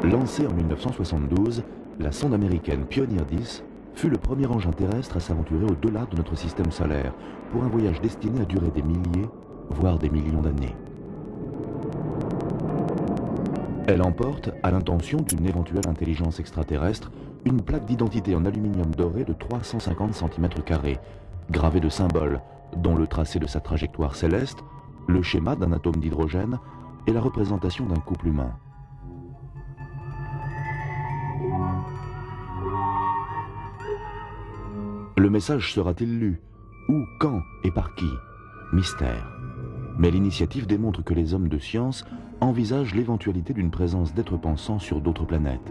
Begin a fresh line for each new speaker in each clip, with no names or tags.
Lancée en 1972, la sonde américaine Pioneer 10 fut le premier engin terrestre à s'aventurer au-delà de notre système solaire pour un voyage destiné à durer des milliers, voire des millions d'années. Elle emporte, à l'intention d'une éventuelle intelligence extraterrestre, une plaque d'identité en aluminium doré de 350 cm², gravée de symboles, dont le tracé de sa trajectoire céleste, le schéma d'un atome d'hydrogène et la représentation d'un couple humain. Le message sera-t-il lu? Où, quand et par qui? Mystère. Mais l'initiative démontre que les hommes de science envisagent l'éventualité d'une présence d'êtres pensants sur d'autres planètes.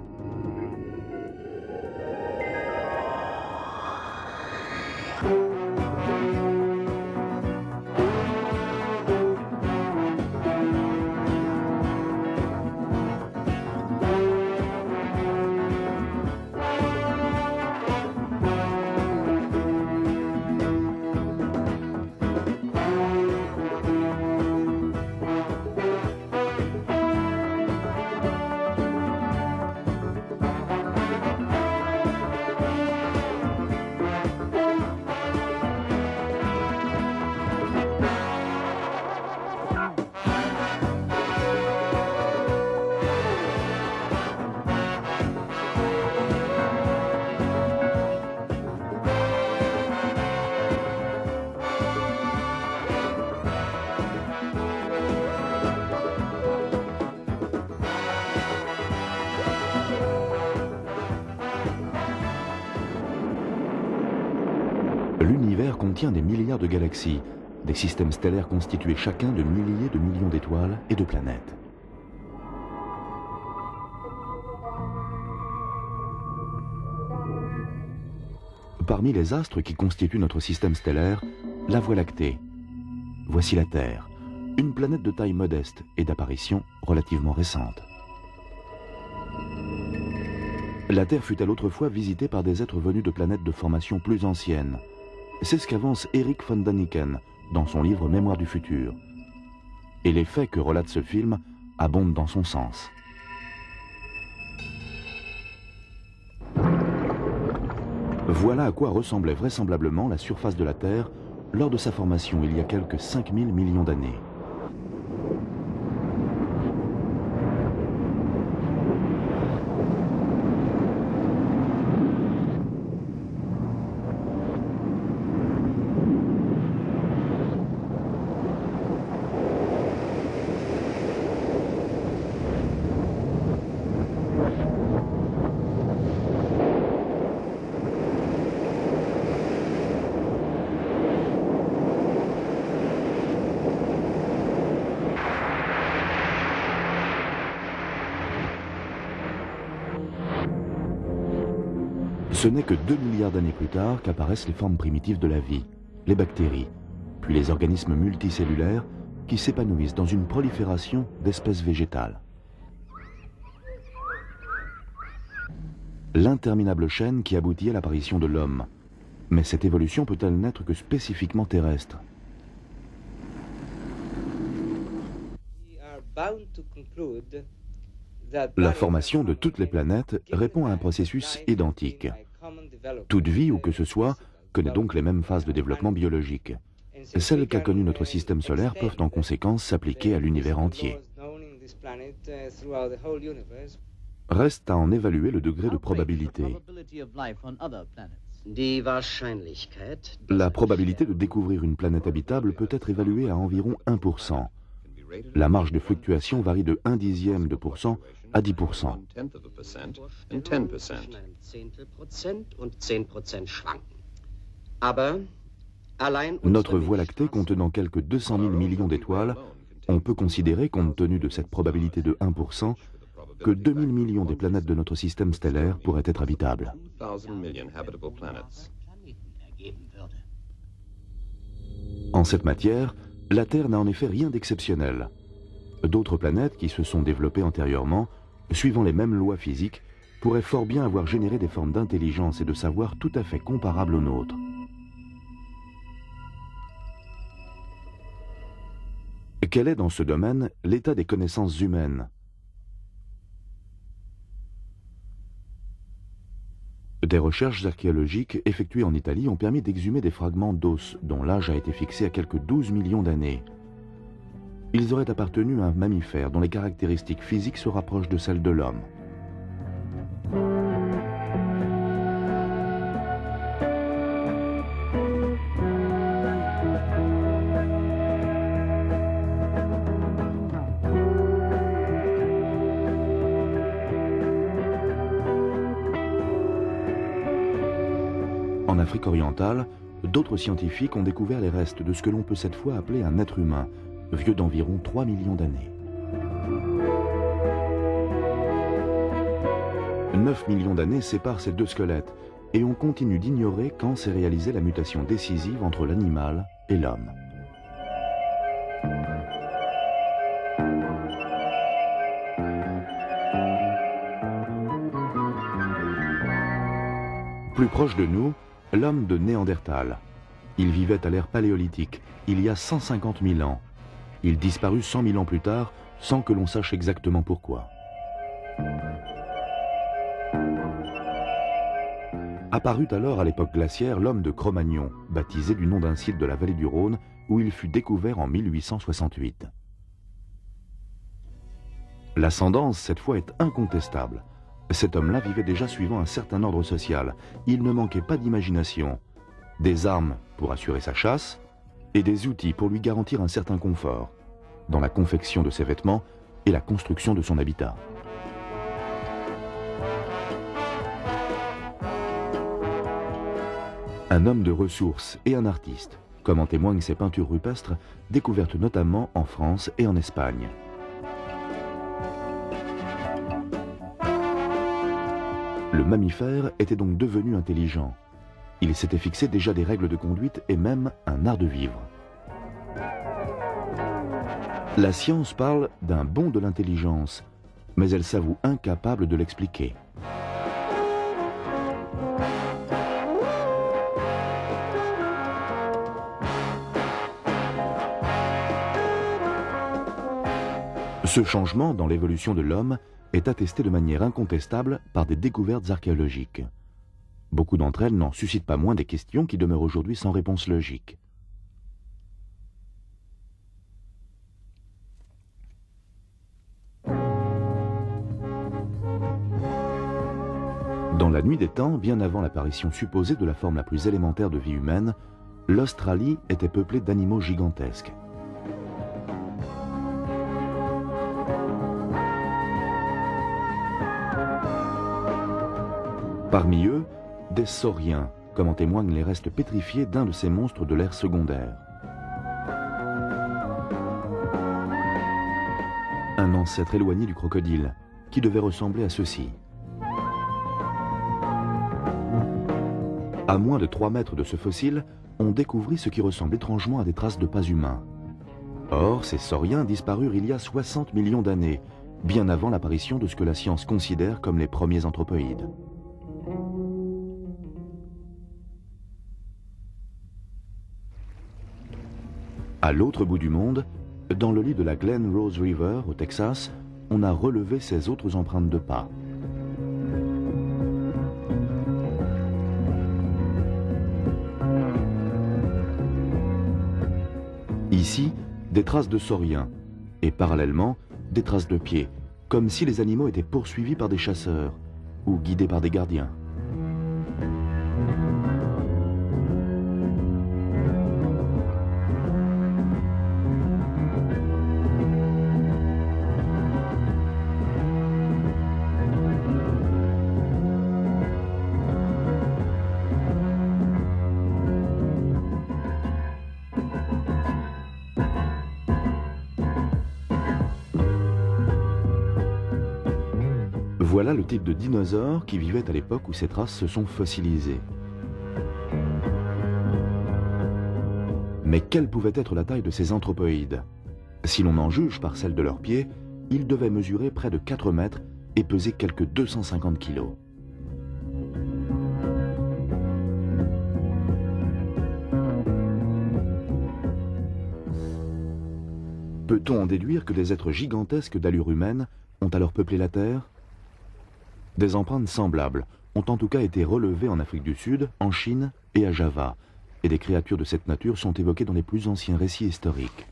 L'univers contient des milliards de galaxies, des systèmes stellaires constitués chacun de milliers de millions d'étoiles et de planètes. Parmi les astres qui constituent notre système stellaire, la Voie lactée. Voici la Terre, une planète de taille modeste et d'apparition relativement récente. La Terre fut-elle autrefois visitée par des êtres venus de planètes de formation plus anciennes? C'est ce qu'avance Erich von Däniken dans son livre Mémoire du futur. Et les faits que relate ce film abondent dans son sens. Voilà à quoi ressemblait vraisemblablement la surface de la Terre lors de sa formation il y a quelques 5000 millions d'années. Ce n'est que 2 milliards d'années plus tard qu'apparaissent les formes primitives de la vie, les bactéries, puis les organismes multicellulaires qui s'épanouissent dans une prolifération d'espèces végétales. L'interminable chaîne qui aboutit à l'apparition de l'homme. Mais cette évolution peut-elle n'être que spécifiquement terrestre? La formation de toutes les planètes répond à un processus identique. Toute vie, où que ce soit, connaît donc les mêmes phases de développement biologique. Celles qu'a connues notre système solaire peuvent en conséquence s'appliquer à l'univers entier. Reste à en évaluer le degré de probabilité. La probabilité de découvrir une planète habitable peut être évaluée à environ 1%. La marge de fluctuation varie de 0,1% à 10%. Notre Voie lactée contenant quelques 200 000 millions d'étoiles, on peut considérer, compte tenu de cette probabilité de 1%, que 2000 millions des planètes de notre système stellaire pourraient être habitables. En cette matière, la Terre n'a en effet rien d'exceptionnel. D'autres planètes qui se sont développées antérieurement, suivant les mêmes lois physiques, pourraient fort bien avoir généré des formes d'intelligence et de savoir tout à fait comparables aux nôtres. Quel est dans ce domaine l'état des connaissances humaines? Des recherches archéologiques effectuées en Italie ont permis d'exhumer des fragments d'os dont l'âge a été fixé à quelques 12 millions d'années. Ils auraient appartenu à un mammifère dont les caractéristiques physiques se rapprochent de celles de l'homme. En Afrique orientale, d'autres scientifiques ont découvert les restes de ce que l'on peut cette fois appeler un être humain, vieux d'environ 3 millions d'années. 9 millions d'années séparent ces deux squelettes, et on continue d'ignorer quand s'est réalisée la mutation décisive entre l'animal et l'homme. Plus proche de nous, l'homme de Néandertal. Il vivait à l'ère paléolithique, il y a 150 000 ans. Il disparut 100 000 ans plus tard, sans que l'on sache exactement pourquoi. Apparut alors à l'époque glaciaire l'homme de Cro-Magnon, baptisé du nom d'un site de la vallée du Rhône, où il fut découvert en 1868. L'ascendance, cette fois, est incontestable. Cet homme-là vivait déjà suivant un certain ordre social. Il ne manquait pas d'imagination. Des armes pour assurer sa chasse et des outils pour lui garantir un certain confort dans la confection de ses vêtements et la construction de son habitat. Un homme de ressources et un artiste, comme en témoignent ses peintures rupestres, découvertes notamment en France et en Espagne. Le mammifère était donc devenu intelligent. Il s'était fixé déjà des règles de conduite et même un art de vivre. La science parle d'un bond de l'intelligence, mais elle s'avoue incapable de l'expliquer. Ce changement dans l'évolution de l'homme est attesté de manière incontestable par des découvertes archéologiques. Beaucoup d'entre elles n'en suscitent pas moins des questions qui demeurent aujourd'hui sans réponse logique. Dans la nuit des temps, bien avant l'apparition supposée de la forme la plus élémentaire de vie humaine, l'Australie était peuplée d'animaux gigantesques. Parmi eux, des sauriens, comme en témoignent les restes pétrifiés d'un de ces monstres de l'ère secondaire. Un ancêtre éloigné du crocodile, qui devait ressembler à ceci. À moins de 3 mètres de ce fossile, on découvrit ce qui ressemble étrangement à des traces de pas humains. Or, ces sauriens disparurent il y a 60 millions d'années, bien avant l'apparition de ce que la science considère comme les premiers anthropoïdes. À l'autre bout du monde, dans le lit de la Glen Rose River, au Texas, on a relevé ces autres empreintes de pas. Ici, des traces de sauriens, et parallèlement, des traces de pieds, comme si les animaux étaient poursuivis par des chasseurs, ou guidés par des gardiens. Voilà le type de dinosaures qui vivaient à l'époque où ces traces se sont fossilisées. Mais quelle pouvait être la taille de ces anthropoïdes? Si l'on en juge par celle de leurs pieds, ils devaient mesurer près de 4 mètres et peser quelques 250 kilos. Peut-on en déduire que des êtres gigantesques d'allure humaine ont alors peuplé la Terre? Des empreintes semblables, ont en tout cas été relevés en Afrique du Sud, en Chine et à Java, et des créatures de cette nature sont évoquées dans les plus anciens récits historiques.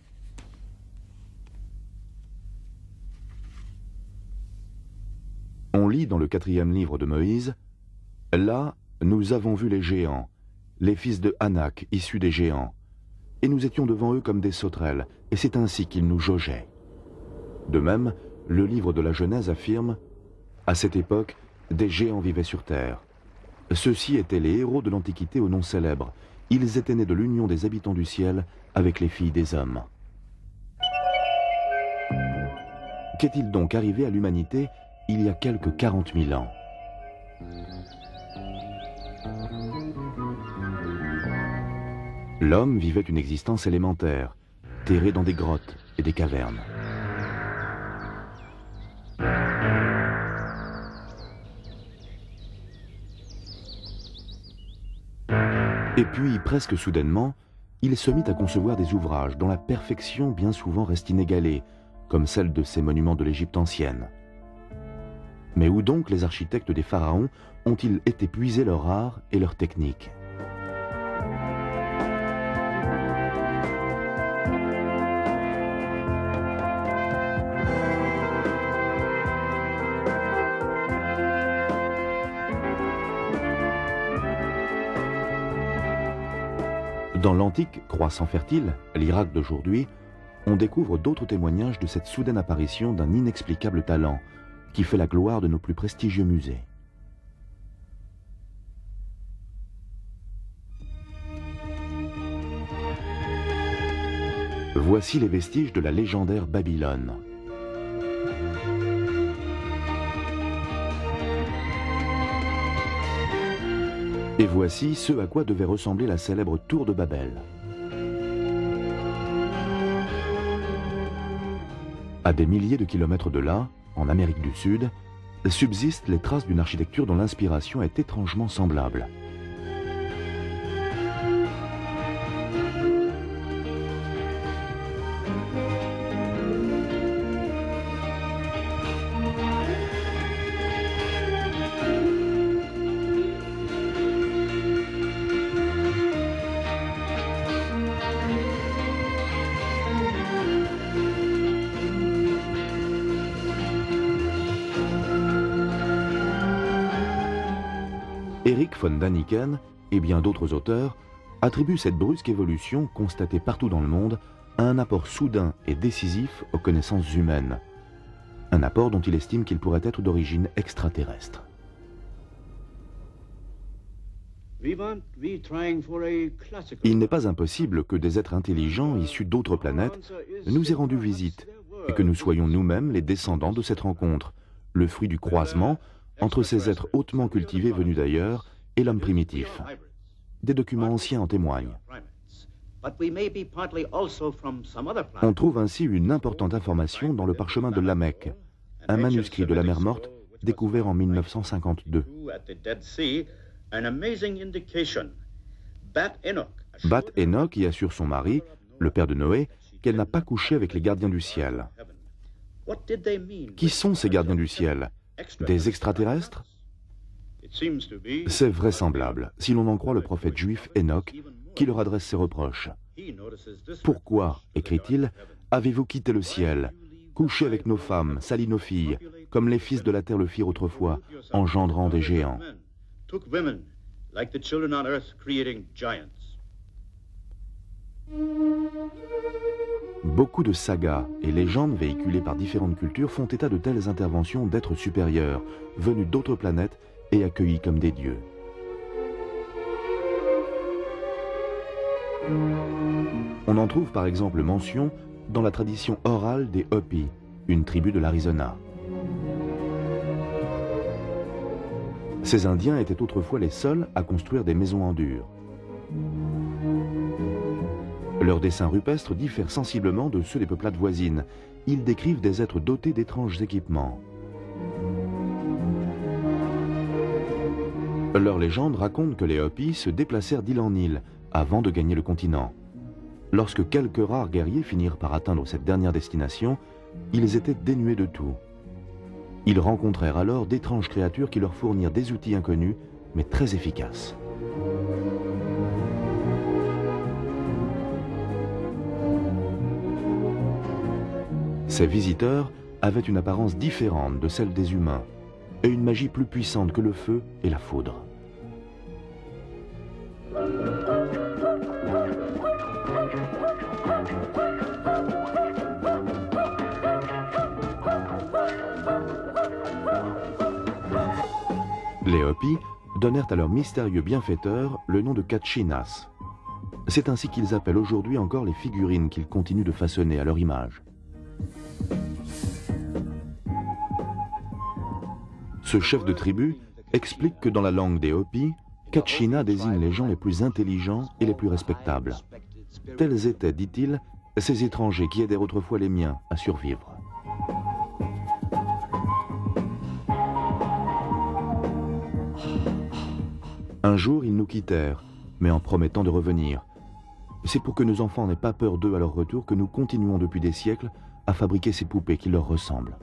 On lit dans le 4e livre de Moïse, « Là, nous avons vu les géants, les fils de Anak, issus des géants, et nous étions devant eux comme des sauterelles, et c'est ainsi qu'ils nous jaugeaient. » De même, le livre de la Genèse affirme, « À cette époque, des géants vivaient sur terre. Ceux-ci étaient les héros de l'Antiquité au nom célèbre. Ils étaient nés de l'union des habitants du ciel avec les filles des hommes. » Qu'est-il donc arrivé à l'humanité il y a quelques 40 000 ans? L'homme vivait une existence élémentaire, terré dans des grottes et des cavernes. Et puis, presque soudainement, il se mit à concevoir des ouvrages dont la perfection bien souvent reste inégalée, comme celle de ces monuments de l'Égypte ancienne. Mais où donc les architectes des pharaons ont-ils été puiser leur art et leur technique? Dans l'antique croissant fertile, l'Irak d'aujourd'hui, on découvre d'autres témoignages de cette soudaine apparition d'un inexplicable talent qui fait la gloire de nos plus prestigieux musées. Voici les vestiges de la légendaire Babylone. Et voici ce à quoi devait ressembler la célèbre tour de Babel. À des milliers de kilomètres de là, en Amérique du Sud, subsistent les traces d'une architecture dont l'inspiration est étrangement semblable. Erich von Däniken et bien d'autres auteurs attribuent cette brusque évolution constatée partout dans le monde à un apport soudain et décisif aux connaissances humaines. Un apport dont il estime qu'il pourrait être d'origine extraterrestre. Il n'est pas impossible que des êtres intelligents issus d'autres planètes nous aient rendu visite et que nous soyons nous-mêmes les descendants de cette rencontre, le fruit du croisement entre ces êtres hautement cultivés venus d'ailleurs et l'homme primitif. Des documents anciens en témoignent. On trouve ainsi une importante information dans le parchemin de Lamech, un manuscrit de la mer Morte découvert en 1952. Bat Enoch y assure son mari, le père de Noé, qu'elle n'a pas couché avec les gardiens du ciel. Qui sont ces gardiens du ciel? Des extraterrestres? C'est vraisemblable, si l'on en croit le prophète juif Enoch, qui leur adresse ses reproches. « Pourquoi, écrit-il, avez-vous quitté le ciel, couché avec nos femmes, sali nos filles, comme les fils de la terre le firent autrefois, engendrant des géants ?» Beaucoup de sagas et légendes véhiculées par différentes cultures font état de telles interventions d'êtres supérieurs, venus d'autres planètes et accueillis comme des dieux. On en trouve par exemple mention dans la tradition orale des Hopi, une tribu de l'Arizona. Ces Indiens étaient autrefois les seuls à construire des maisons en dur. Leurs dessins rupestres diffèrent sensiblement de ceux des peuplades voisines. Ils décrivent des êtres dotés d'étranges équipements. Leur légende raconte que les Hopis se déplacèrent d'île en île avant de gagner le continent. Lorsque quelques rares guerriers finirent par atteindre cette dernière destination, ils étaient dénués de tout. Ils rencontrèrent alors d'étranges créatures qui leur fournirent des outils inconnus, mais très efficaces. Ces visiteurs avaient une apparence différente de celle des humains et une magie plus puissante que le feu et la foudre. Les Hopis donnèrent à leur mystérieux bienfaiteur le nom de Katshinas. C'est ainsi qu'ils appellent aujourd'hui encore les figurines qu'ils continuent de façonner à leur image. Ce chef de tribu explique que dans la langue des Hopis, Katshina désigne les gens les plus intelligents et les plus respectables. Tels étaient, dit-il, ces étrangers qui aidèrent autrefois les miens à survivre. Un jour, ils nous quittèrent, mais en promettant de revenir. C'est pour que nos enfants n'aient pas peur d'eux à leur retour que nous continuons depuis des siècles à fabriquer ces poupées qui leur ressemblent.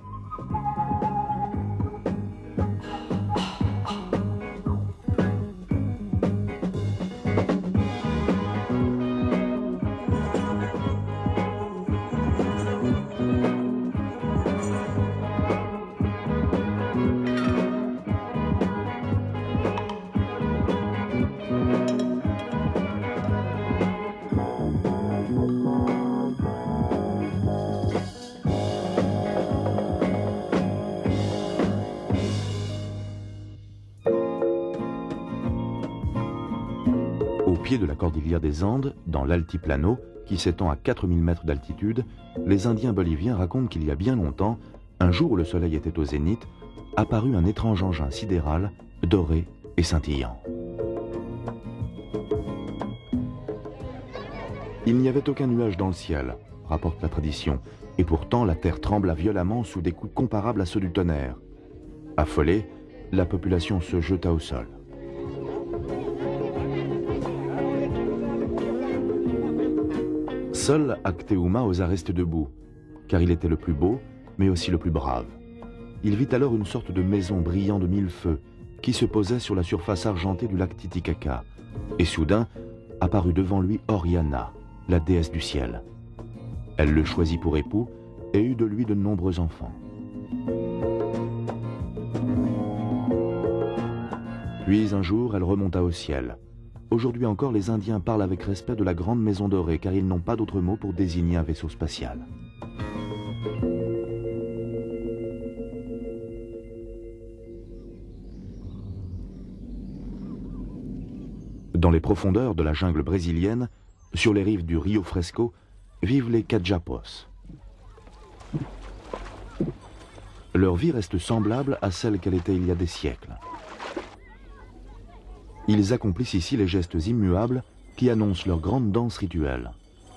Au pied de la cordillère des Andes, dans l'altiplano, qui s'étend à 4000 mètres d'altitude, les Indiens boliviens racontent qu'il y a bien longtemps, un jour où le soleil était au zénith, apparut un étrange engin sidéral, doré et scintillant. Il n'y avait aucun nuage dans le ciel, rapporte la tradition, et pourtant la terre trembla violemment sous des coups comparables à ceux du tonnerre. Affolée, la population se jeta au sol. Seul Acteuma osa rester debout, car il était le plus beau, mais aussi le plus brave. Il vit alors une sorte de maison brillant de 1000 feux, qui se posait sur la surface argentée du lac Titicaca, et soudain apparut devant lui Oriana, la déesse du ciel. Elle le choisit pour époux et eut de lui de nombreux enfants. Puis un jour, elle remonta au ciel. Aujourd'hui encore, les Indiens parlent avec respect de la grande maison dorée, car ils n'ont pas d'autre mot pour désigner un vaisseau spatial. Dans les profondeurs de la jungle brésilienne, sur les rives du Rio Fresco, vivent les Cajapos. Leur vie reste semblable à celle qu'elle était il y a des siècles. Ils accomplissent ici les gestes immuables qui annoncent leur grande danse rituelle.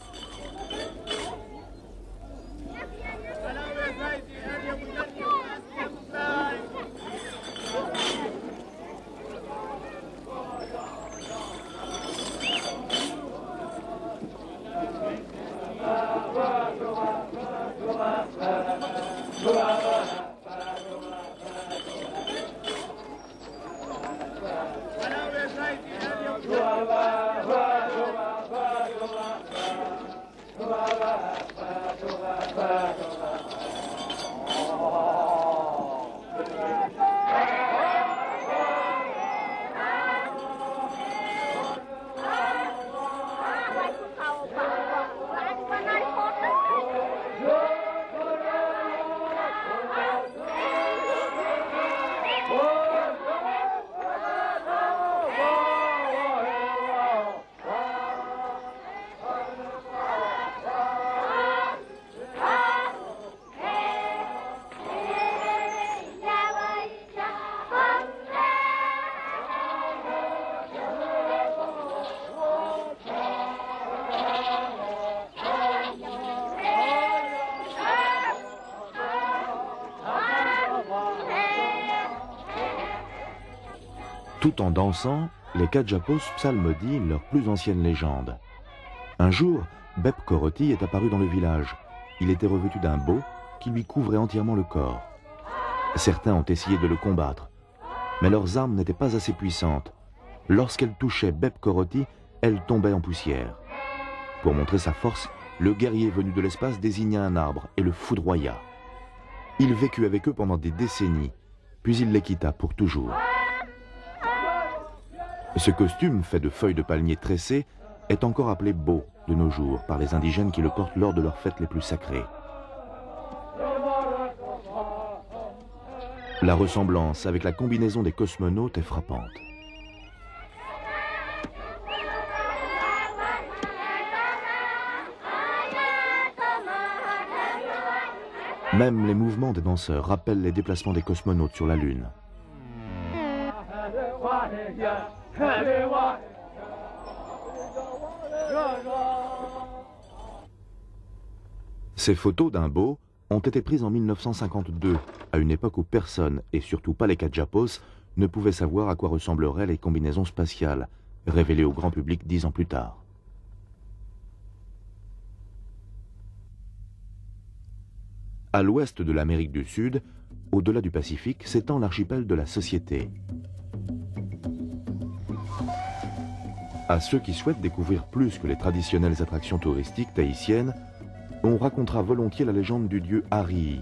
Tout en dansant, les Cajapos psalmodient leur plus ancienne légende. Un jour, Bep Coroti est apparu dans le village. Il était revêtu d'un beau qui lui couvrait entièrement le corps. Certains ont essayé de le combattre, mais leurs armes n'étaient pas assez puissantes. Lorsqu'elles touchaient Beb Korothi, elles tombaient en poussière. Pour montrer sa force, le guerrier venu de l'espace désigna un arbre et le foudroya. Il vécut avec eux pendant des décennies, puis il les quitta pour toujours. Ce costume, fait de feuilles de palmier tressées, est encore appelé bo de nos jours par les indigènes qui le portent lors de leurs fêtes les plus sacrées. La ressemblance avec la combinaison des cosmonautes est frappante. Même les mouvements des danseurs rappellent les déplacements des cosmonautes sur la Lune. Ces photos d'un bo ont été prises en 1952, à une époque où personne, et surtout pas les Kajapos, ne pouvait savoir à quoi ressembleraient les combinaisons spatiales, révélées au grand public 10 ans plus tard. À l'ouest de l'Amérique du Sud, au-delà du Pacifique, s'étend l'archipel de la Société. À ceux qui souhaitent découvrir plus que les traditionnelles attractions touristiques tahitiennes, on racontera volontiers la légende du dieu Arihi.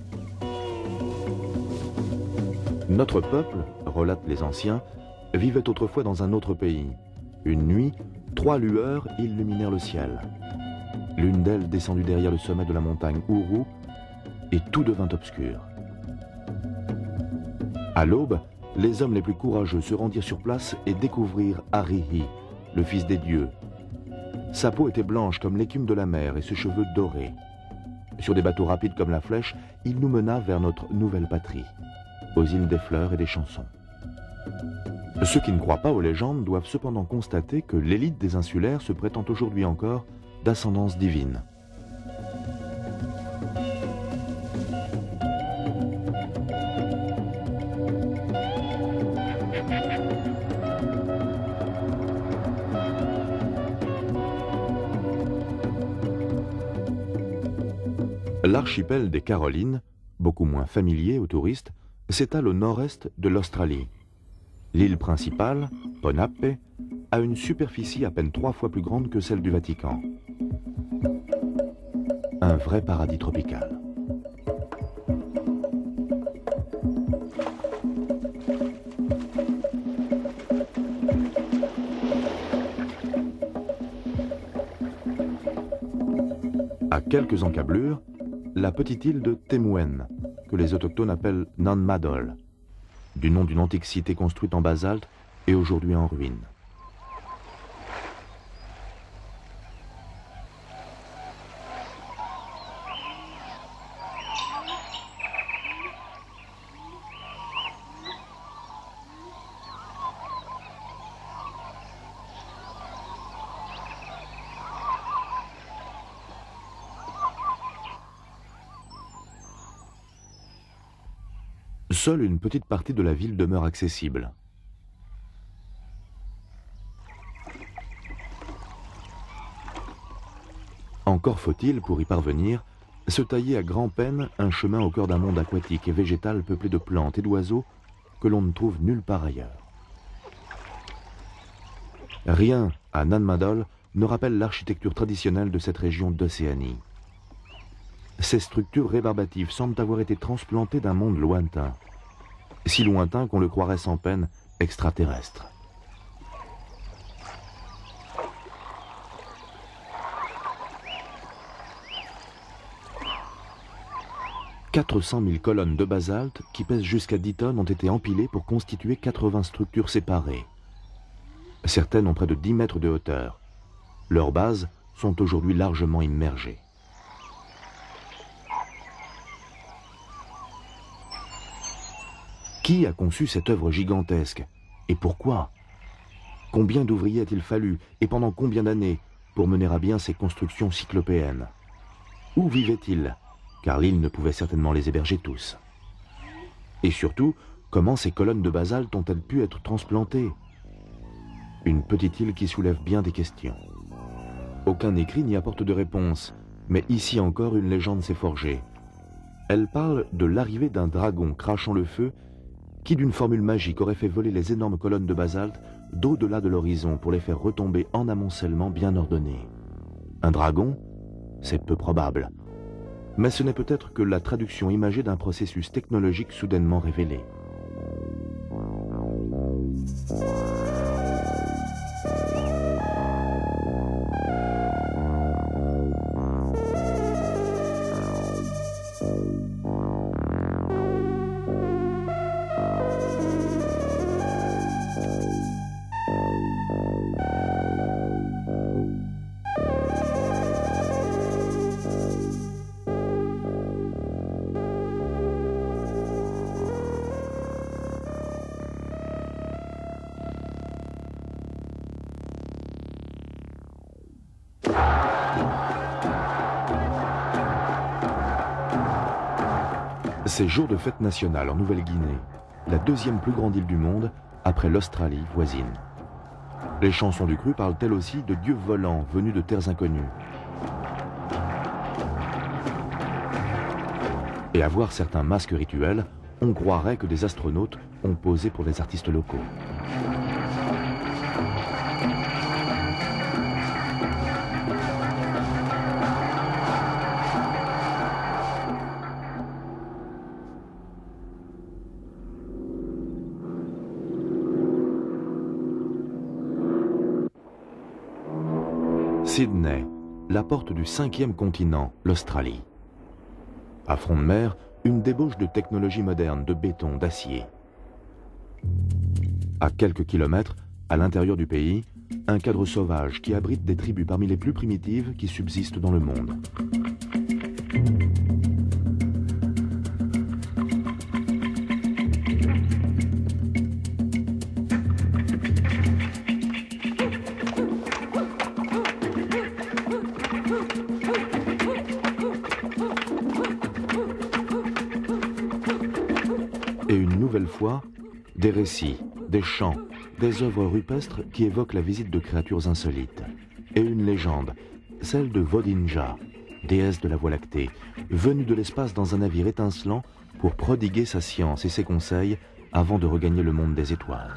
Notre peuple, relatent les anciens, vivait autrefois dans un autre pays. Une nuit, 3 lueurs illuminèrent le ciel. L'une d'elles descendit derrière le sommet de la montagne Uru, et tout devint obscur. À l'aube, les hommes les plus courageux se rendirent sur place et découvrirent Arihi, le fils des dieux. Sa peau était blanche comme l'écume de la mer et ses cheveux dorés. Sur des bateaux rapides comme la flèche, il nous mena vers notre nouvelle patrie, aux îles des fleurs et des chansons. Ceux qui ne croient pas aux légendes doivent cependant constater que l'élite des insulaires se prétend aujourd'hui encore d'ascendance divine. L'archipel des Carolines, beaucoup moins familier aux touristes, s'étale au nord-est de l'Australie. L'île principale, Ponape, a une superficie à peine 3 fois plus grande que celle du Vatican. Un vrai paradis tropical. À quelques encablures, la petite île de Temuen, que les autochtones appellent Nan Madol, du nom d'une antique cité construite en basalte et aujourd'hui en ruine. Seule une petite partie de la ville demeure accessible. Encore faut-il, pour y parvenir, se tailler à grand-peine un chemin au cœur d'un monde aquatique et végétal peuplé de plantes et d'oiseaux que l'on ne trouve nulle part ailleurs. Rien à Nan Madol ne rappelle l'architecture traditionnelle de cette région d'Océanie. Ces structures rébarbatives semblent avoir été transplantées d'un monde lointain, si lointain qu'on le croirait sans peine extraterrestre. « 400 000 colonnes de basalte qui pèsent jusqu'à 10 tonnes ont été empilées pour constituer 80 structures séparées. Certaines ont près de 10 mètres de hauteur. Leurs bases sont aujourd'hui largement immergées. Qui a conçu cette œuvre gigantesque? Et pourquoi? Combien d'ouvriers a-t-il fallu, et pendant combien d'années, pour mener à bien ces constructions cyclopéennes? Où vivaient-ils? Car l'île ne pouvait certainement les héberger tous. Et surtout, comment ces colonnes de basalte ont-elles pu être transplantées? Une petite île qui soulève bien des questions. Aucun écrit n'y apporte de réponse, mais ici encore une légende s'est forgée. Elle parle de l'arrivée d'un dragon crachant le feu qui, d'une formule magique, aurait fait voler les énormes colonnes de basalte d'au-delà de l'horizon pour les faire retomber en amoncellement bien ordonné. Un dragon, c'est peu probable. Mais ce n'est peut-être que la traduction imagée d'un processus technologique soudainement révélé. C'est jour de fête nationale en Nouvelle-Guinée, la deuxième plus grande île du monde, après l'Australie voisine. Les chansons du cru parlent elles aussi de dieux volants venus de terres inconnues. Et à voir certains masques rituels, on croirait que des astronautes ont posé pour les artistes locaux. Sydney, la porte du 5e continent, l'Australie. À front de mer, une débauche de technologie moderne, de béton, d'acier. À quelques kilomètres, à l'intérieur du pays, un cadre sauvage qui abrite des tribus parmi les plus primitives qui subsistent dans le monde. Et une nouvelle fois, des récits, des chants, des œuvres rupestres qui évoquent la visite de créatures insolites. Et une légende, celle de Vodinja, déesse de la Voie lactée, venue de l'espace dans un navire étincelant pour prodiguer sa science et ses conseils avant de regagner le monde des étoiles.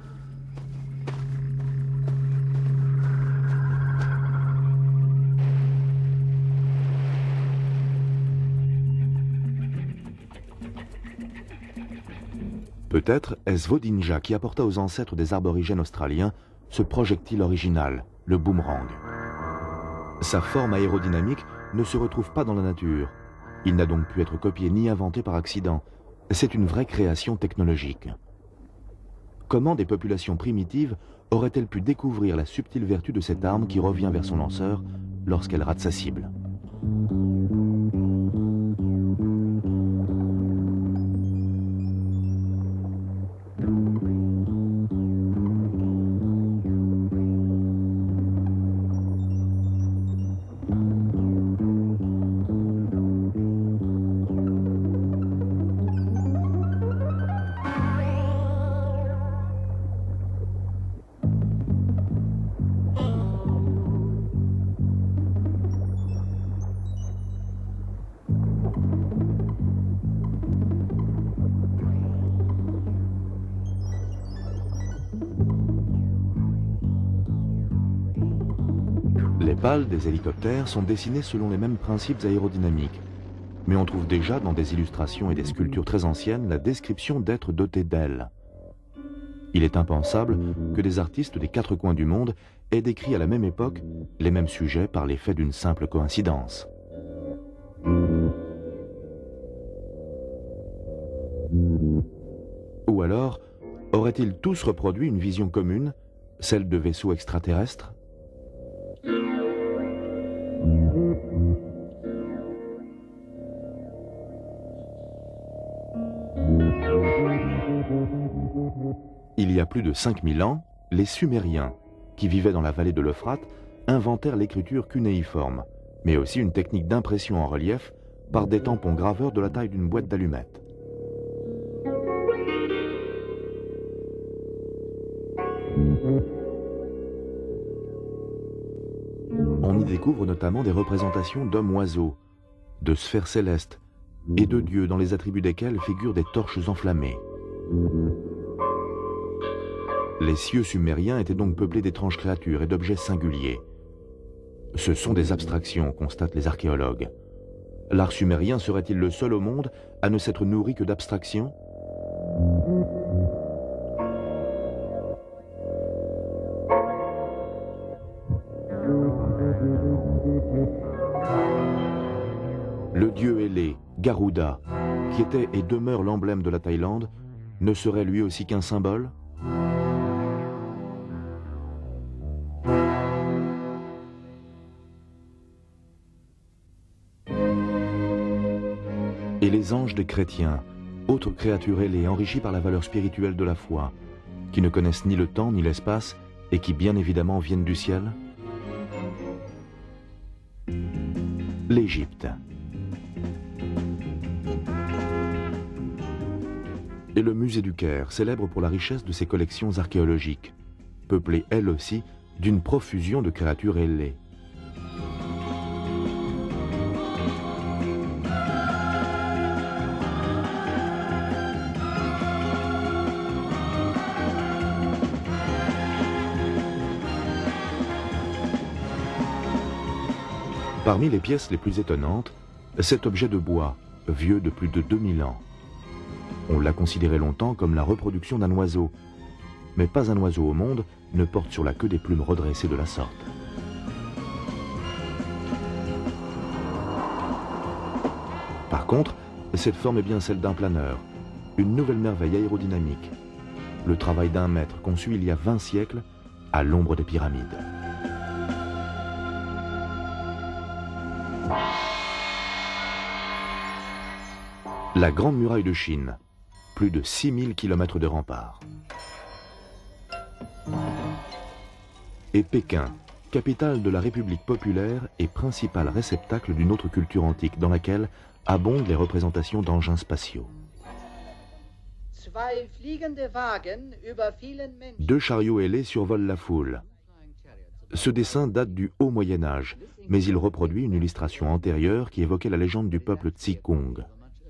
Peut-être est-ce Vodinja qui apporta aux ancêtres des aborigènes australiens ce projectile original, le boomerang. Sa forme aérodynamique ne se retrouve pas dans la nature. Il n'a donc pu être copié ni inventé par accident. C'est une vraie création technologique. Comment des populations primitives auraient-elles pu découvrir la subtile vertu de cette arme qui revient vers son lanceur lorsqu'elle rate sa cible ? Les pales des hélicoptères sont dessinées selon les mêmes principes aérodynamiques. Mais on trouve déjà dans des illustrations et des sculptures très anciennes la description d'êtres dotés d'ailes. Il est impensable que des artistes des quatre coins du monde aient décrit à la même époque les mêmes sujets par l'effet d'une simple coïncidence. Ou alors, auraient-ils tous reproduit une vision commune, celle de vaisseaux extraterrestres ? Il y a plus de 5000 ans, les Sumériens, qui vivaient dans la vallée de l'Euphrate, inventèrent l'écriture cunéiforme, mais aussi une technique d'impression en relief par des tampons graveurs de la taille d'une boîte d'allumettes. On y découvre notamment des représentations d'hommes-oiseaux, de sphères célestes, et de dieux dans les attributs desquels figurent des torches enflammées. Les cieux sumériens étaient donc peuplés d'étranges créatures et d'objets singuliers. Ce sont des abstractions, constatent les archéologues. L'art sumérien serait-il le seul au monde à ne s'être nourri que d'abstractions? Le dieu ailé, Garuda, qui était et demeure l'emblème de la Thaïlande, ne serait lui aussi qu'un symbole? Et les anges des chrétiens, autres créatures ailées enrichies par la valeur spirituelle de la foi, qui ne connaissent ni le temps ni l'espace et qui bien évidemment viennent du ciel? L'Égypte. Et le musée du Caire, célèbre pour la richesse de ses collections archéologiques, peuplée elle aussi d'une profusion de créatures ailées. Parmi les pièces les plus étonnantes, cet objet de bois, vieux de plus de 2000 ans. On l'a considéré longtemps comme la reproduction d'un oiseau, mais pas un oiseau au monde ne porte sur la queue des plumes redressées de la sorte. Par contre, cette forme est bien celle d'un planeur, une nouvelle merveille aérodynamique, le travail d'un maître conçu il y a 20 siècles à l'ombre des pyramides. La Grande Muraille de Chine, plus de 6000 km de remparts. Et Pékin, capitale de la République populaire et principal réceptacle d'une autre culture antique dans laquelle abondent les représentations d'engins spatiaux. 2 chariots ailés survolent la foule. Ce dessin date du Haut Moyen-Âge, mais il reproduit une illustration antérieure qui évoquait la légende du peuple Tsi-Kung.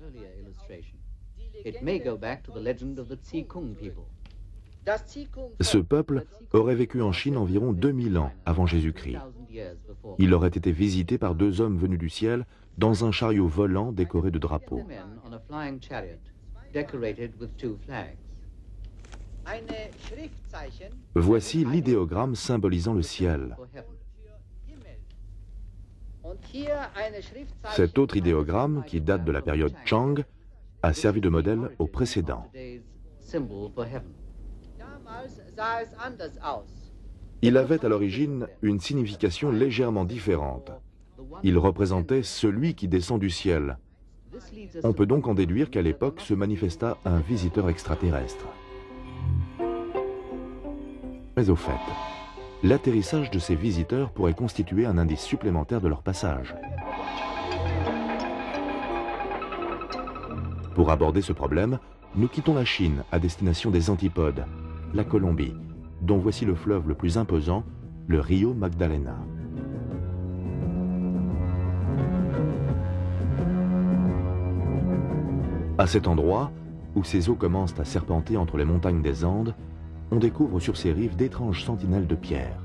Ce peuple aurait vécu en Chine environ 2000 ans avant Jésus-Christ. Il aurait été visité par 2 hommes venus du ciel dans un chariot volant décoré de drapeaux. Voici l'idéogramme symbolisant le ciel. Cet autre idéogramme, qui date de la période Chang, a servi de modèle au précédent. Il avait à l'origine une signification légèrement différente. Il représentait celui qui descend du ciel. On peut donc en déduire qu'à l'époque se manifesta un visiteur extraterrestre. Mais au fait, l'atterrissage de ces visiteurs pourrait constituer un indice supplémentaire de leur passage. Pour aborder ce problème, nous quittons la Chine à destination des Antipodes, la Colombie, dont voici le fleuve le plus imposant, le Rio Magdalena. À cet endroit, où ses eaux commencent à serpenter entre les montagnes des Andes, on découvre sur ses rives d'étranges sentinelles de pierre.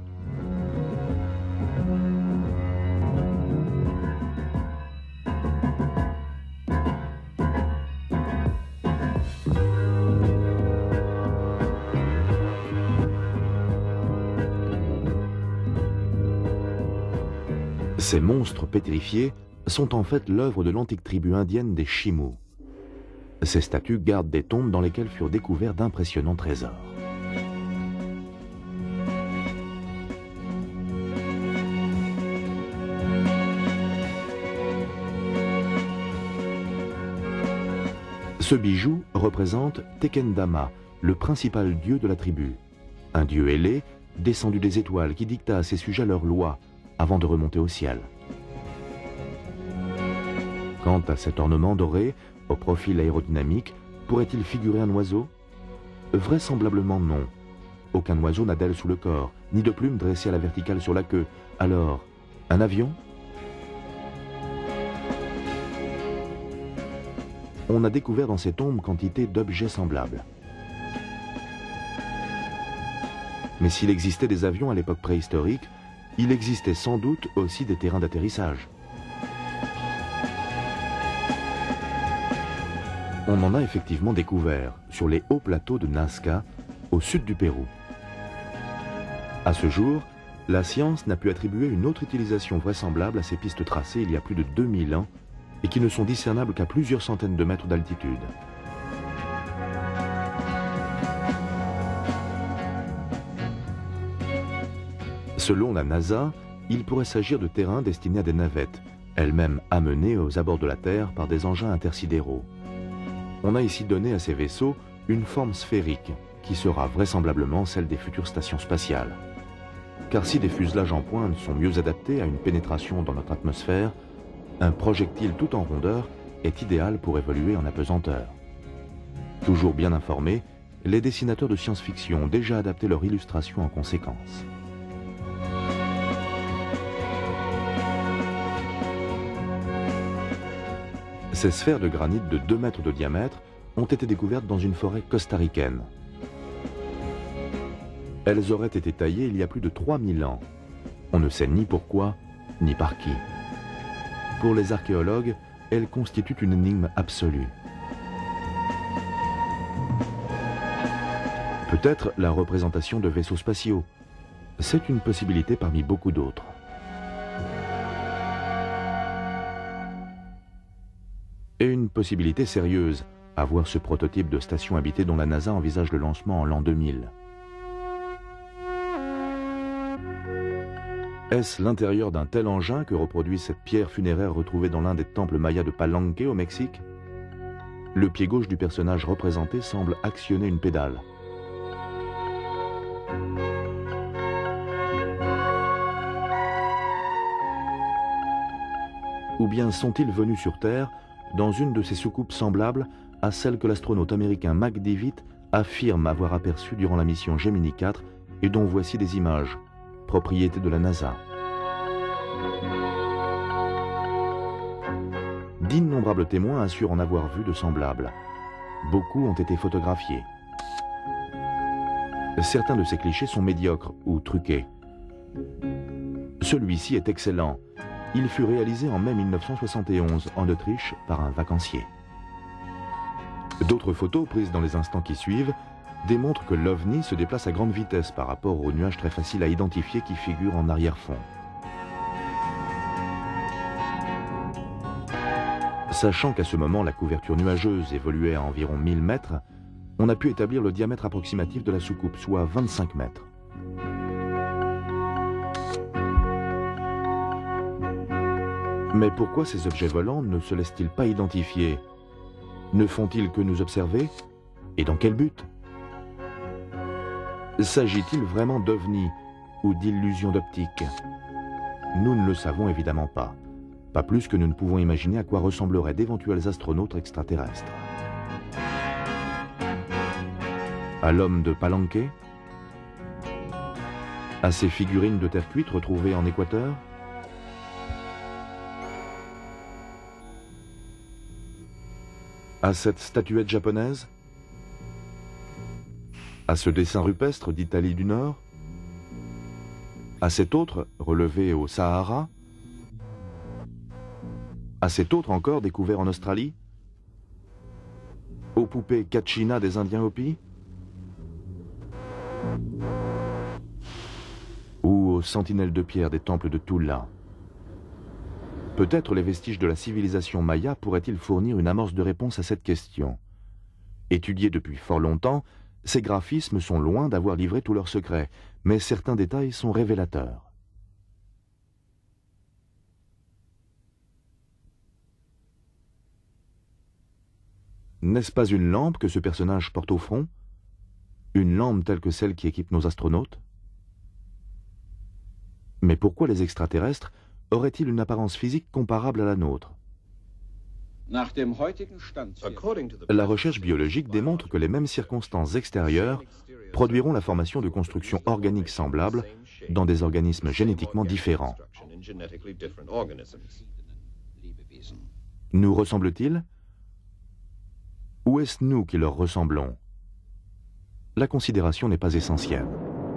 Ces monstres pétrifiés sont en fait l'œuvre de l'antique tribu indienne des Chimous. Ces statues gardent des tombes dans lesquelles furent découverts d'impressionnants trésors. Ce bijou représente Tekendama, le principal dieu de la tribu. Un dieu ailé, descendu des étoiles, qui dicta à ses sujets leurs lois avant de remonter au ciel. Quant à cet ornement doré, au profil aérodynamique, pourrait-il figurer un oiseau? Vraisemblablement non. Aucun oiseau n'a d'aile sous le corps, ni de plumes dressées à la verticale sur la queue. Alors, un avion? on a découvert dans ces tombes quantité d'objets semblables. Mais s'il existait des avions à l'époque préhistorique, il existait sans doute aussi des terrains d'atterrissage. On en a effectivement découvert sur les hauts plateaux de Nazca, au sud du Pérou. À ce jour, la science n'a pu attribuer une autre utilisation vraisemblable à ces pistes tracées il y a plus de 2000 ans et qui ne sont discernables qu'à plusieurs centaines de mètres d'altitude. Selon la NASA, il pourrait s'agir de terrains destinés à des navettes, elles-mêmes amenées aux abords de la Terre par des engins intersidéraux. On a ici donné à ces vaisseaux une forme sphérique, qui sera vraisemblablement celle des futures stations spatiales. Car si des fuselages en pointe sont mieux adaptés à une pénétration dans notre atmosphère, un projectile tout en rondeur est idéal pour évoluer en apesanteur. Toujours bien informés, les dessinateurs de science-fiction ont déjà adapté leur illustration en conséquence. Ces sphères de granit de 2 mètres de diamètre ont été découvertes dans une forêt costaricaine. Elles auraient été taillées il y a plus de 3000 ans. On ne sait ni pourquoi, ni par qui. Pour les archéologues, elles constituent une énigme absolue. Peut-être la représentation de vaisseaux spatiaux. C'est une possibilité parmi beaucoup d'autres. Et une possibilité sérieuse, à voir ce prototype de station habitée dont la NASA envisage le lancement en l'an 2000. Est-ce l'intérieur d'un tel engin que reproduit cette pierre funéraire retrouvée dans l'un des temples mayas de Palenque au Mexique? Le pied gauche du personnage représenté semble actionner une pédale. Ou bien sont-ils venus sur Terre dans une de ces soucoupes semblables à celle que l'astronaute américain McDivitt affirme avoir aperçue durant la mission Gemini 4 et dont voici des images, propriété de la NASA. D'innombrables témoins assurent en avoir vu de semblables. Beaucoup ont été photographiés. Certains de ces clichés sont médiocres ou truqués. Celui-ci est excellent. Il fut réalisé en mai 1971 en Autriche par un vacancier. D'autres photos prises dans les instants qui suivent démontrent que l'OVNI se déplace à grande vitesse par rapport aux nuages très faciles à identifier qui figurent en arrière-fond. Sachant qu'à ce moment la couverture nuageuse évoluait à environ 1000 mètres, on a pu établir le diamètre approximatif de la soucoupe, soit 25 mètres. Mais pourquoi ces objets volants ne se laissent-ils pas identifier? Ne font-ils que nous observer? Et dans quel but? S'agit-il vraiment d'ovnis ou d'illusions d'optique? Nous ne le savons évidemment pas. Pas plus que nous ne pouvons imaginer à quoi ressembleraient d'éventuels astronautes extraterrestres. À l'homme de Palenque? À ces figurines de terre cuite retrouvées en Équateur? À cette statuette japonaise? À ce dessin rupestre d'Italie du Nord? À cet autre relevé au Sahara? À cet autre encore découvert en Australie? Aux poupées Kachina des Indiens Hopi? Ou aux sentinelles de pierre des temples de Tula? Peut-être les vestiges de la civilisation maya pourraient-ils fournir une amorce de réponse à cette question. Étudiés depuis fort longtemps, ces graphismes sont loin d'avoir livré tous leurs secrets, mais certains détails sont révélateurs. N'est-ce pas une lampe que ce personnage porte au front? Une lampe telle que celle qui équipe nos astronautes? Mais pourquoi les extraterrestres auraient-ils une apparence physique comparable à la nôtre? La recherche biologique démontre que les mêmes circonstances extérieures produiront la formation de constructions organiques semblables dans des organismes génétiquement différents. Nous ressemblent-ils? Ou est-ce nous qui leur ressemblons? La considération n'est pas essentielle.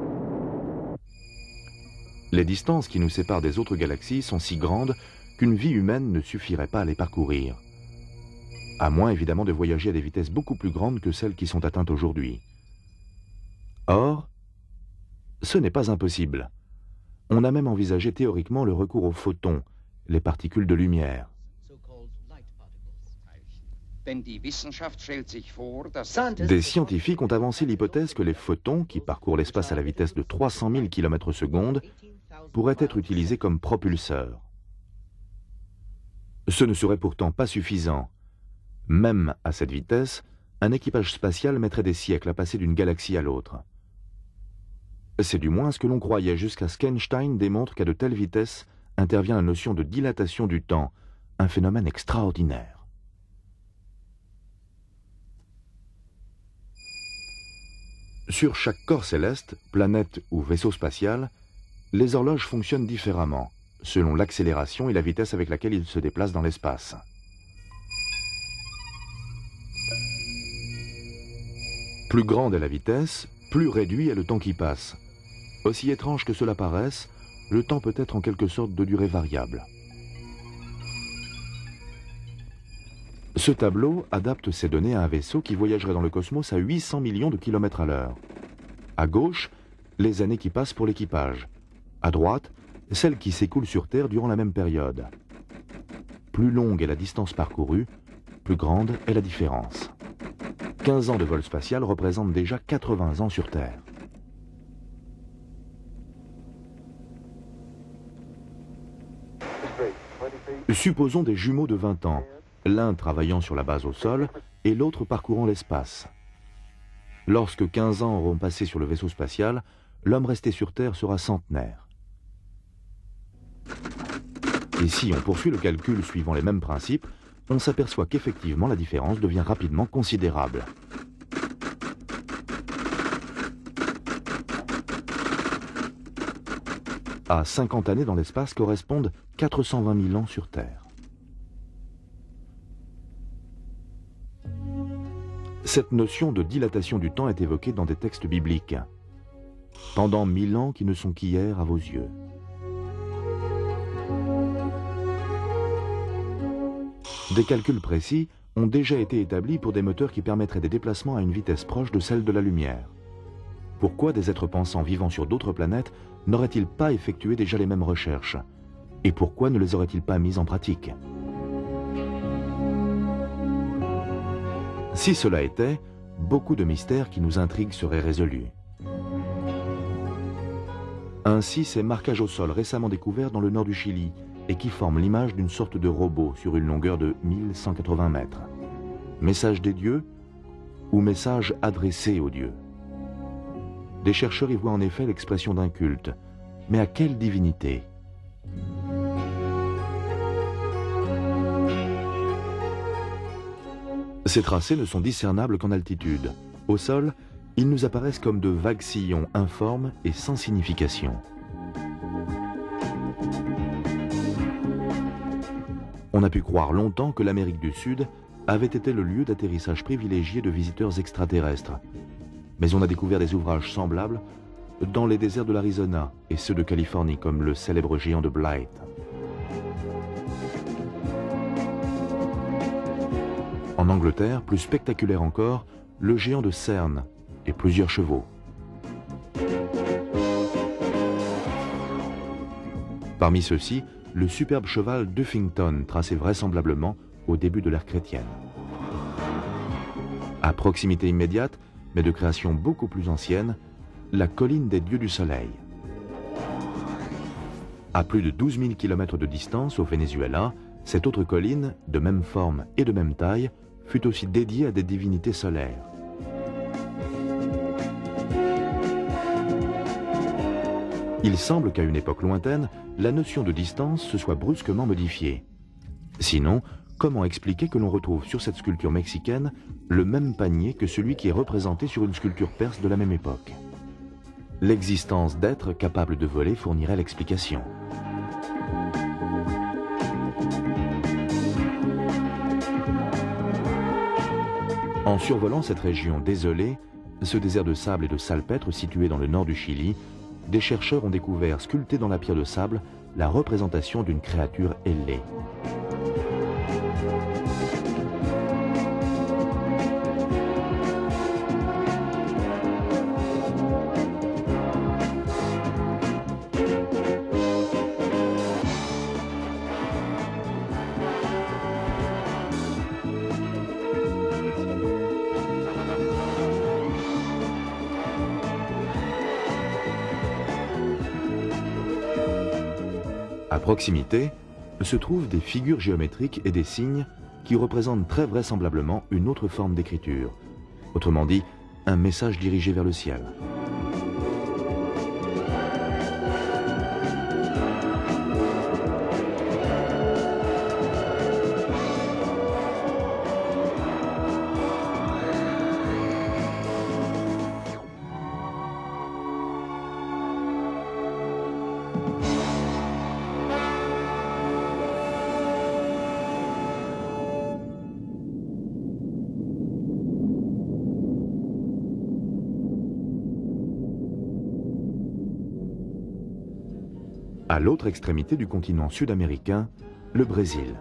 Les distances qui nous séparent des autres galaxies sont si grandes qu'une vie humaine ne suffirait pas à les parcourir. À moins évidemment de voyager à des vitesses beaucoup plus grandes que celles qui sont atteintes aujourd'hui. Or, ce n'est pas impossible. On a même envisagé théoriquement le recours aux photons, les particules de lumière. Des scientifiques ont avancé l'hypothèse que les photons, qui parcourent l'espace à la vitesse de 300 000 km/s, pourraient être utilisés comme propulseurs. Ce ne serait pourtant pas suffisant. Même à cette vitesse, un équipage spatial mettrait des siècles à passer d'une galaxie à l'autre. C'est du moins ce que l'on croyait jusqu'à ce qu'Einstein démontre qu'à de telles vitesses intervient la notion de dilatation du temps, un phénomène extraordinaire. Sur chaque corps céleste, planète ou vaisseau spatial, les horloges fonctionnent différemment, selon l'accélération et la vitesse avec laquelle ils se déplacent dans l'espace. Plus grande est la vitesse, plus réduit est le temps qui passe. Aussi étrange que cela paraisse, le temps peut être en quelque sorte de durée variable. Ce tableau adapte ces données à un vaisseau qui voyagerait dans le cosmos à 800 millions de kilomètres à l'heure. À gauche, les années qui passent pour l'équipage. À droite, celles qui s'écoulent sur Terre durant la même période. Plus longue est la distance parcourue, plus grande est la différence. 15 ans de vol spatial représentent déjà 80 ans sur Terre. Supposons des jumeaux de 20 ans, l'un travaillant sur la base au sol et l'autre parcourant l'espace. Lorsque 15 ans auront passé sur le vaisseau spatial, l'homme resté sur Terre sera centenaire. Et si on poursuit le calcul suivant les mêmes principes, on s'aperçoit qu'effectivement la différence devient rapidement considérable. À 50 années dans l'espace correspondent 420 000 ans sur Terre. Cette notion de dilatation du temps est évoquée dans des textes bibliques. Pendant 1000 ans qui ne sont qu'hier à vos yeux. Des calculs précis ont déjà été établis pour des moteurs qui permettraient des déplacements à une vitesse proche de celle de la lumière. Pourquoi des êtres pensants vivant sur d'autres planètes n'auraient-ils pas effectué déjà les mêmes recherches? Et pourquoi ne les auraient-ils pas mises en pratique? Si cela était, beaucoup de mystères qui nous intriguent seraient résolus. Ainsi, ces marquages au sol récemment découverts dans le nord du Chili et qui forment l'image d'une sorte de robot sur une longueur de 1180 mètres. Message des dieux ou message adressé aux dieux? Des chercheurs y voient en effet l'expression d'un culte. Mais à quelle divinité? Ces tracés ne sont discernables qu'en altitude. Au sol, ils nous apparaissent comme de vagues sillons informes et sans signification. On a pu croire longtemps que l'Amérique du Sud avait été le lieu d'atterrissage privilégié de visiteurs extraterrestres. Mais on a découvert des ouvrages semblables dans les déserts de l'Arizona et ceux de Californie, comme le célèbre géant de Blythe. En Angleterre, plus spectaculaire encore, le géant de Cerne et plusieurs chevaux. Parmi ceux-ci, le superbe cheval d'Uffington, tracé vraisemblablement au début de l'ère chrétienne. À proximité immédiate, mais de création beaucoup plus ancienne, la colline des dieux du soleil. À plus de 12 000 km de distance au Venezuela, cette autre colline, de même forme et de même taille, fut aussi dédiée à des divinités solaires. Il semble qu'à une époque lointaine, la notion de distance se soit brusquement modifiée. Sinon, comment expliquer que l'on retrouve sur cette sculpture mexicaine le même panier que celui qui est représenté sur une sculpture perse de la même époque? L'existence d'êtres capables de voler fournirait l'explication. En survolant cette région désolée, ce désert de sable et de salpêtre situé dans le nord du Chili, des chercheurs ont découvert, sculpté dans la pierre de sable, la représentation d'une créature ailée. À proximité, se trouvent des figures géométriques et des signes qui représentent très vraisemblablement une autre forme d'écriture. Autrement dit, un message dirigé vers le ciel. À l'autre extrémité du continent sud-américain, le Brésil.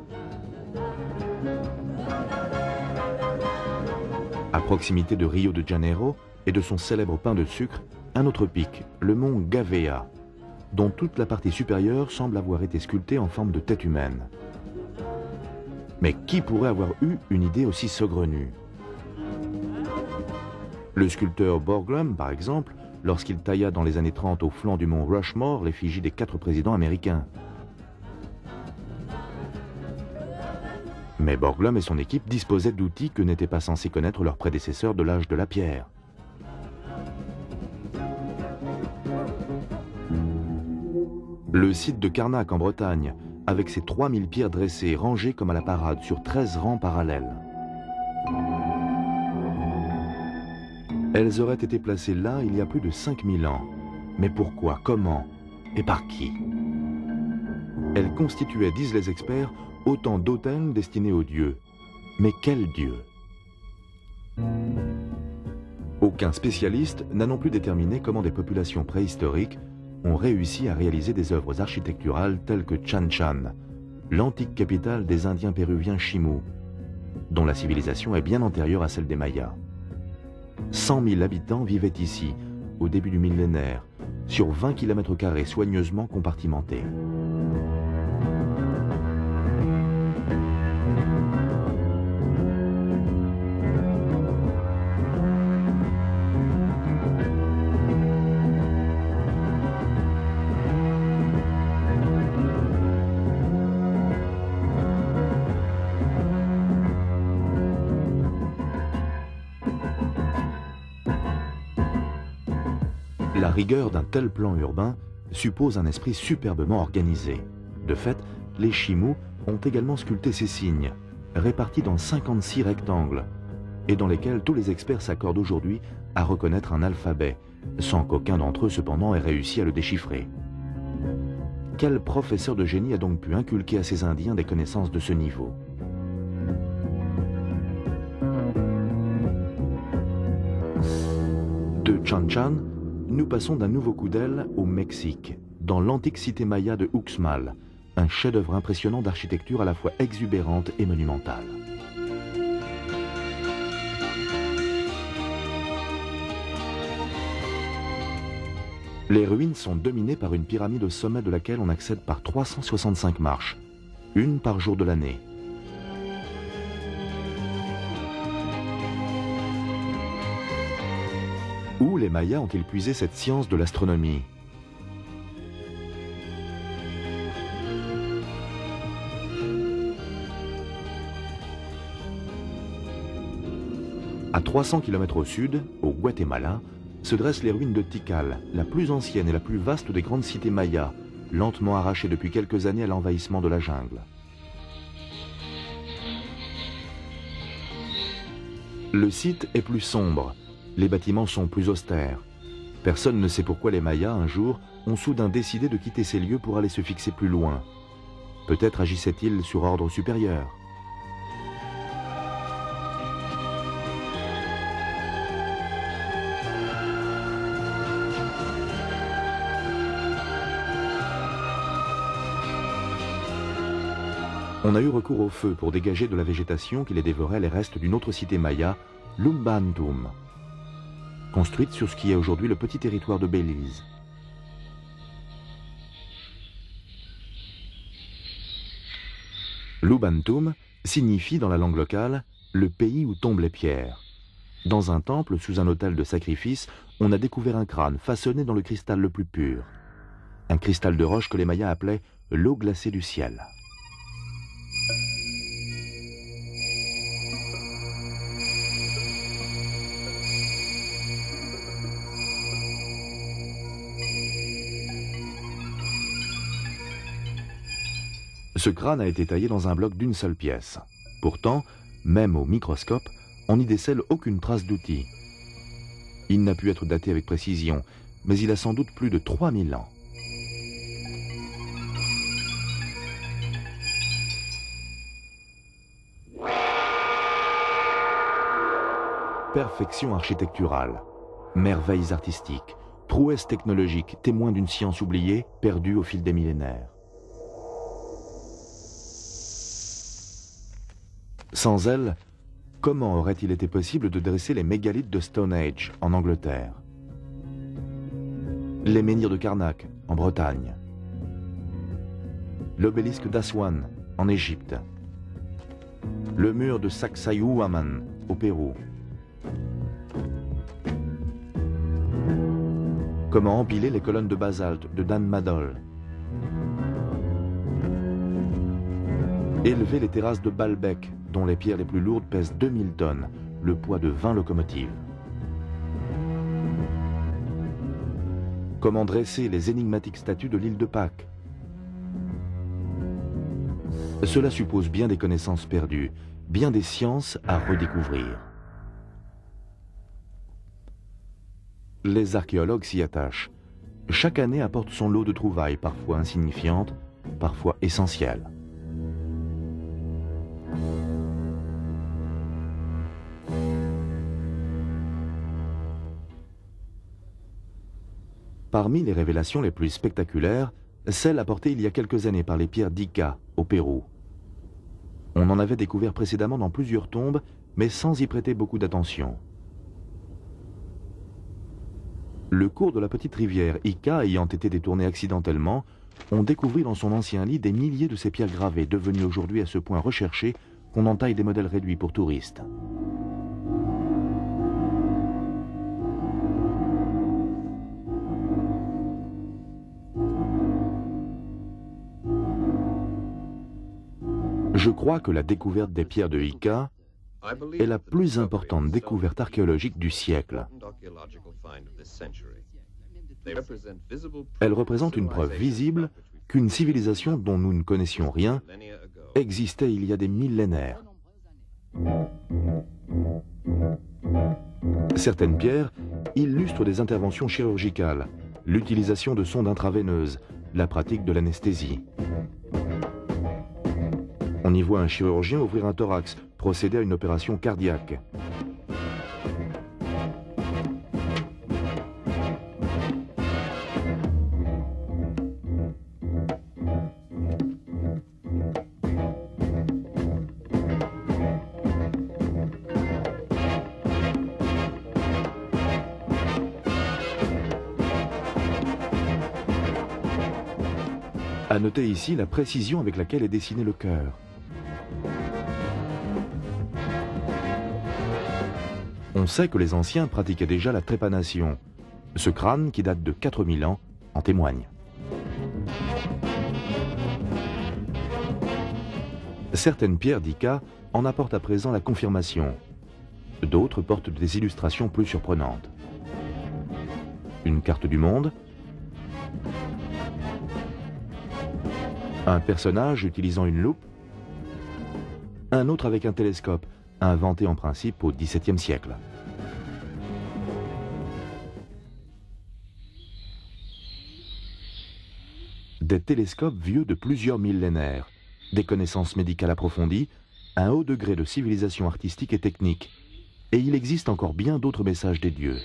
À proximité de Rio de Janeiro et de son célèbre pain de sucre, un autre pic, le mont Gavea, dont toute la partie supérieure semble avoir été sculptée en forme de tête humaine. Mais qui pourrait avoir eu une idée aussi saugrenue? Le sculpteur Borglum, par exemple, lorsqu'il tailla dans les années 30 au flanc du mont Rushmore l'effigie des 4 présidents américains. Mais Borglum et son équipe disposaient d'outils que n'étaient pas censés connaître leurs prédécesseurs de l'âge de la pierre. Le site de Carnac en Bretagne, avec ses 3000 pierres dressées, rangées comme à la parade sur 13 rangs parallèles. Elles auraient été placées là il y a plus de 5000 ans. Mais pourquoi, comment et par qui? Elles constituaient, disent les experts, autant d'autels destinés aux dieux. Mais quels dieux? Aucun spécialiste n'a non plus déterminé comment des populations préhistoriques ont réussi à réaliser des œuvres architecturales telles que Chan Chan, l'antique capitale des Indiens péruviens Chimú, dont la civilisation est bien antérieure à celle des Mayas. 100 000 habitants vivaient ici, au début du millénaire, sur 20 km² soigneusement compartimentés. La rigueur d'un tel plan urbain suppose un esprit superbement organisé. De fait, les Chimú ont également sculpté ces signes, répartis dans 56 rectangles, et dans lesquels tous les experts s'accordent aujourd'hui à reconnaître un alphabet, sans qu'aucun d'entre eux cependant ait réussi à le déchiffrer. Quel professeur de génie a donc pu inculquer à ces Indiens des connaissances de ce niveau? De Chan Chan, nous passons d'un nouveau coup d'aile au Mexique, dans l'antique cité maya de Uxmal, un chef-d'œuvre impressionnant d'architecture à la fois exubérante et monumentale. Les ruines sont dominées par une pyramide au sommet de laquelle on accède par 365 marches, une par jour de l'année. Où les Mayas ont-ils puisé cette science de l'astronomie? À 300 km au sud, au Guatemala, se dressent les ruines de Tikal, la plus ancienne et la plus vaste des grandes cités mayas, lentement arrachée depuis quelques années à l'envahissement de la jungle. Le site est plus sombre, les bâtiments sont plus austères. Personne ne sait pourquoi les Mayas, un jour, ont soudain décidé de quitter ces lieux pour aller se fixer plus loin. Peut-être agissaient-ils sur ordre supérieur. On a eu recours au feu pour dégager de la végétation qui les dévorait les restes d'une autre cité maya, Lumbantum, construite sur ce qui est aujourd'hui le petit territoire de Belize. Lumbantum signifie dans la langue locale « le pays où tombent les pierres ». Dans un temple, sous un autel de sacrifice, on a découvert un crâne façonné dans le cristal le plus pur. Un cristal de roche que les Mayas appelaient « l'eau glacée du ciel ». Ce crâne a été taillé dans un bloc d'une seule pièce. Pourtant, même au microscope, on n'y décèle aucune trace d'outil. Il n'a pu être daté avec précision, mais il a sans doute plus de 3000 ans. Perfection architecturale, merveilles artistiques, prouesses technologiques, témoins d'une science oubliée, perdue au fil des millénaires. Sans elle, comment aurait-il été possible de dresser les mégalithes de Stone Age en Angleterre, les menhirs de Karnak en Bretagne, l'obélisque d'Aswan en Égypte, le mur de Sacsayhuaman au Pérou? Comment empiler les colonnes de basalte de Dan Madol, élever les terrasses de Baalbek, dont les pierres les plus lourdes pèsent 2000 tonnes, le poids de 20 locomotives. Comment dresser les énigmatiques statues de l'île de Pâques? Cela suppose bien des connaissances perdues, bien des sciences à redécouvrir. Les archéologues s'y attachent. Chaque année apporte son lot de trouvailles, parfois insignifiantes, parfois essentielles. Parmi les révélations les plus spectaculaires, celle apportée il y a quelques années par les pierres d'Ica, au Pérou. On en avait découvert précédemment dans plusieurs tombes, mais sans y prêter beaucoup d'attention. Le cours de la petite rivière Ica ayant été détourné accidentellement, on découvrit dans son ancien lit des milliers de ces pierres gravées, devenues aujourd'hui à ce point recherchées qu'on en taille des modèles réduits pour touristes. Je crois que la découverte des pierres de Ica est la plus importante découverte archéologique du siècle. Elle représente une preuve visible qu'une civilisation dont nous ne connaissions rien existait il y a des millénaires. Certaines pierres illustrent des interventions chirurgicales, l'utilisation de sondes intraveineuses, la pratique de l'anesthésie. On y voit un chirurgien ouvrir un thorax, procéder à une opération cardiaque. À noter ici la précision avec laquelle est dessiné le cœur. On sait que les anciens pratiquaient déjà la trépanation. Ce crâne, qui date de 4000 ans, en témoigne. Certaines pierres d'Ica en apportent à présent la confirmation. D'autres portent des illustrations plus surprenantes. Une carte du monde, un personnage utilisant une loupe, un autre avec un télescope, inventé en principe au XVIIe siècle. Des télescopes vieux de plusieurs millénaires, des connaissances médicales approfondies, un haut degré de civilisation artistique et technique, et il existe encore bien d'autres messages des dieux.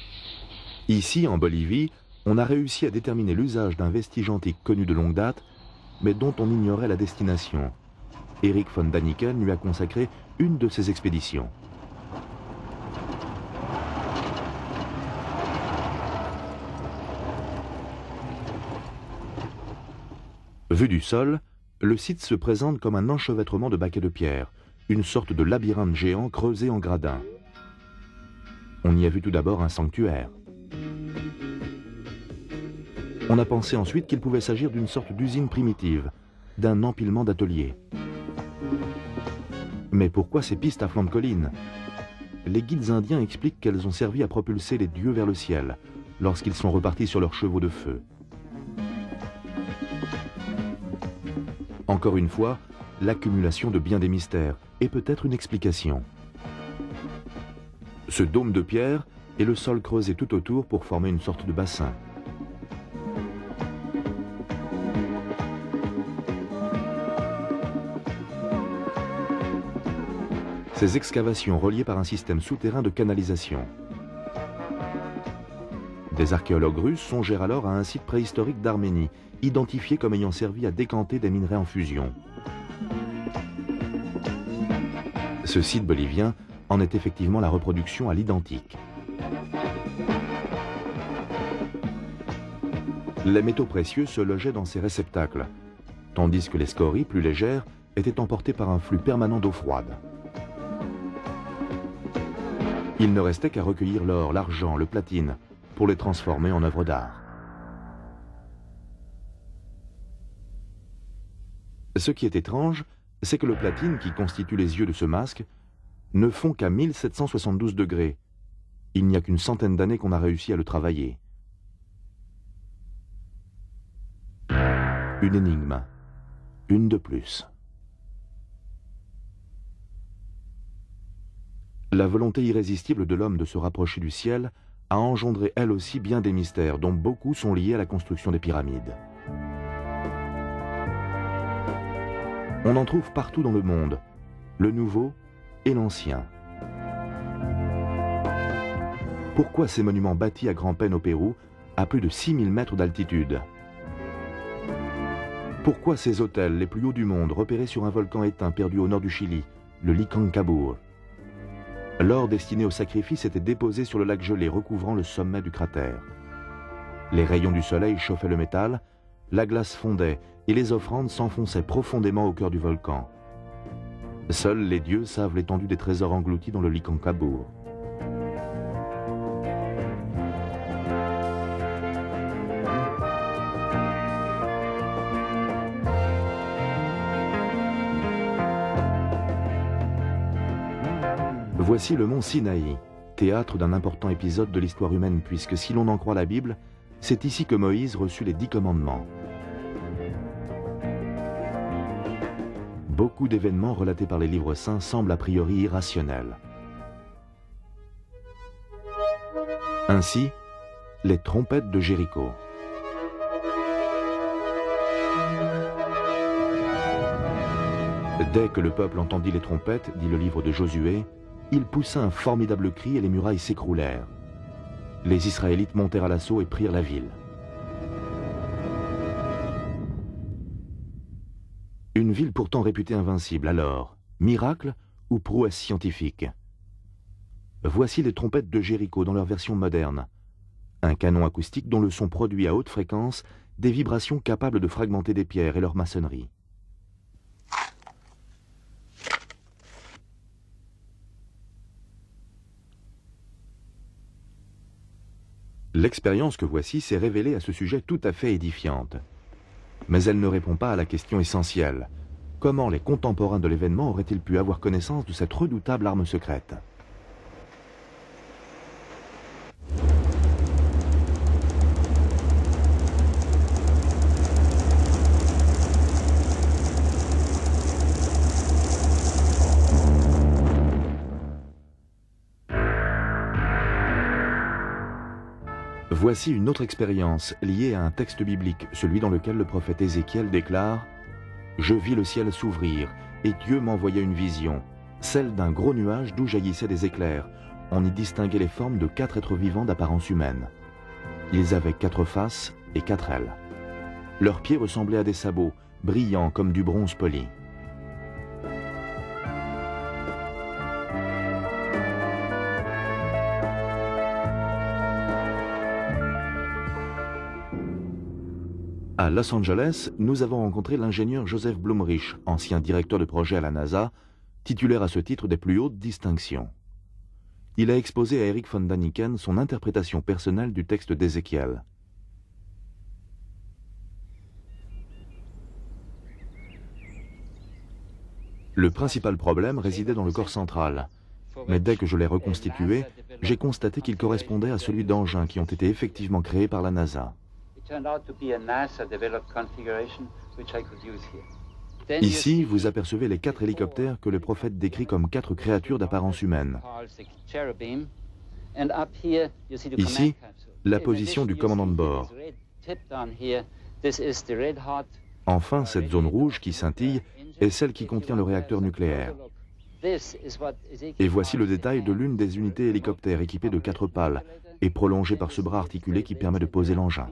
Ici, en Bolivie, on a réussi à déterminer l'usage d'un vestige antique connu de longue date, mais dont on ignorait la destination. Erich von Däniken lui a consacré une de ses expéditions. Vu du sol, le site se présente comme un enchevêtrement de baquets de pierre, une sorte de labyrinthe géant creusé en gradins. On y a vu tout d'abord un sanctuaire. On a pensé ensuite qu'il pouvait s'agir d'une sorte d'usine primitive, d'un empilement d'ateliers. Mais pourquoi ces pistes à flanc de colline? Les guides indiens expliquent qu'elles ont servi à propulser les dieux vers le ciel, lorsqu'ils sont repartis sur leurs chevaux de feu. Encore une fois, l'accumulation de bien des mystères est peut-être une explication. Ce dôme de pierre est le sol creusé tout autour pour former une sorte de bassin. Ces excavations reliées par un système souterrain de canalisation. Des archéologues russes songèrent alors à un site préhistorique d'Arménie, identifié comme ayant servi à décanter des minerais en fusion. Ce site bolivien en est effectivement la reproduction à l'identique. Les métaux précieux se logeaient dans ces réceptacles, tandis que les scories, plus légères, étaient emportées par un flux permanent d'eau froide. Il ne restait qu'à recueillir l'or, l'argent, le platine, pour les transformer en œuvres d'art. Ce qui est étrange, c'est que le platine qui constitue les yeux de ce masque ne fond qu'à 1772 degrés. Il n'y a qu'une centaine d'années qu'on a réussi à le travailler. Une énigme, une de plus. La volonté irrésistible de l'homme de se rapprocher du ciel a engendré elle aussi bien des mystères, dont beaucoup sont liés à la construction des pyramides. On en trouve partout dans le monde, le nouveau et l'ancien. Pourquoi ces monuments bâtis à grand-peine au Pérou, à plus de 6000 mètres d'altitude? Pourquoi ces hôtels les plus hauts du monde, repérés sur un volcan éteint perdu au nord du Chili, le Licancabur? L'or destiné au sacrifice était déposé sur le lac gelé recouvrant le sommet du cratère. Les rayons du soleil chauffaient le métal, la glace fondait et les offrandes s'enfonçaient profondément au cœur du volcan. Seuls les dieux savent l'étendue des trésors engloutis dans le Licancabur. Voici le mont Sinaï, théâtre d'un important épisode de l'histoire humaine, puisque si l'on en croit la Bible, c'est ici que Moïse reçut les 10 commandements. Beaucoup d'événements relatés par les livres saints semblent a priori irrationnels. Ainsi, les trompettes de Jéricho. Dès que le peuple entendit les trompettes, dit le livre de Josué, il poussa un formidable cri et les murailles s'écroulèrent. Les Israélites montèrent à l'assaut et prirent la ville. Une ville pourtant réputée invincible, alors, miracle ou prouesse scientifique? Voici les trompettes de Jéricho dans leur version moderne. Un canon acoustique dont le son produit à haute fréquence des vibrations capables de fragmenter des pierres et leur maçonnerie. L'expérience que voici s'est révélée à ce sujet tout à fait édifiante. Mais elle ne répond pas à la question essentielle. Comment les contemporains de l'événement auraient-ils pu avoir connaissance de cette redoutable arme secrète? Voici une autre expérience liée à un texte biblique, celui dans lequel le prophète Ézéchiel déclare « Je vis le ciel s'ouvrir, et Dieu m'envoya une vision, celle d'un gros nuage d'où jaillissaient des éclairs. On y distinguait les formes de 4 êtres vivants d'apparence humaine. Ils avaient 4 faces et 4 ailes. » Leurs pieds ressemblaient à des sabots, brillants comme du bronze poli. À Los Angeles, nous avons rencontré l'ingénieur Joseph Blumrich, ancien directeur de projet à la NASA, titulaire à ce titre des plus hautes distinctions. Il a exposé à Erich von Däniken son interprétation personnelle du texte d'Ézéchiel. Le principal problème résidait dans le corps central, mais dès que je l'ai reconstitué, j'ai constaté qu'il correspondait à celui d'engins qui ont été effectivement créés par la NASA. Ici, vous apercevez les 4 hélicoptères que le prophète décrit comme 4 créatures d'apparence humaine. Ici, la position du commandant de bord. Enfin, cette zone rouge qui scintille est celle qui contient le réacteur nucléaire. Et voici le détail de l'une des unités hélicoptères équipées de 4 pales et prolongée par ce bras articulé qui permet de poser l'engin.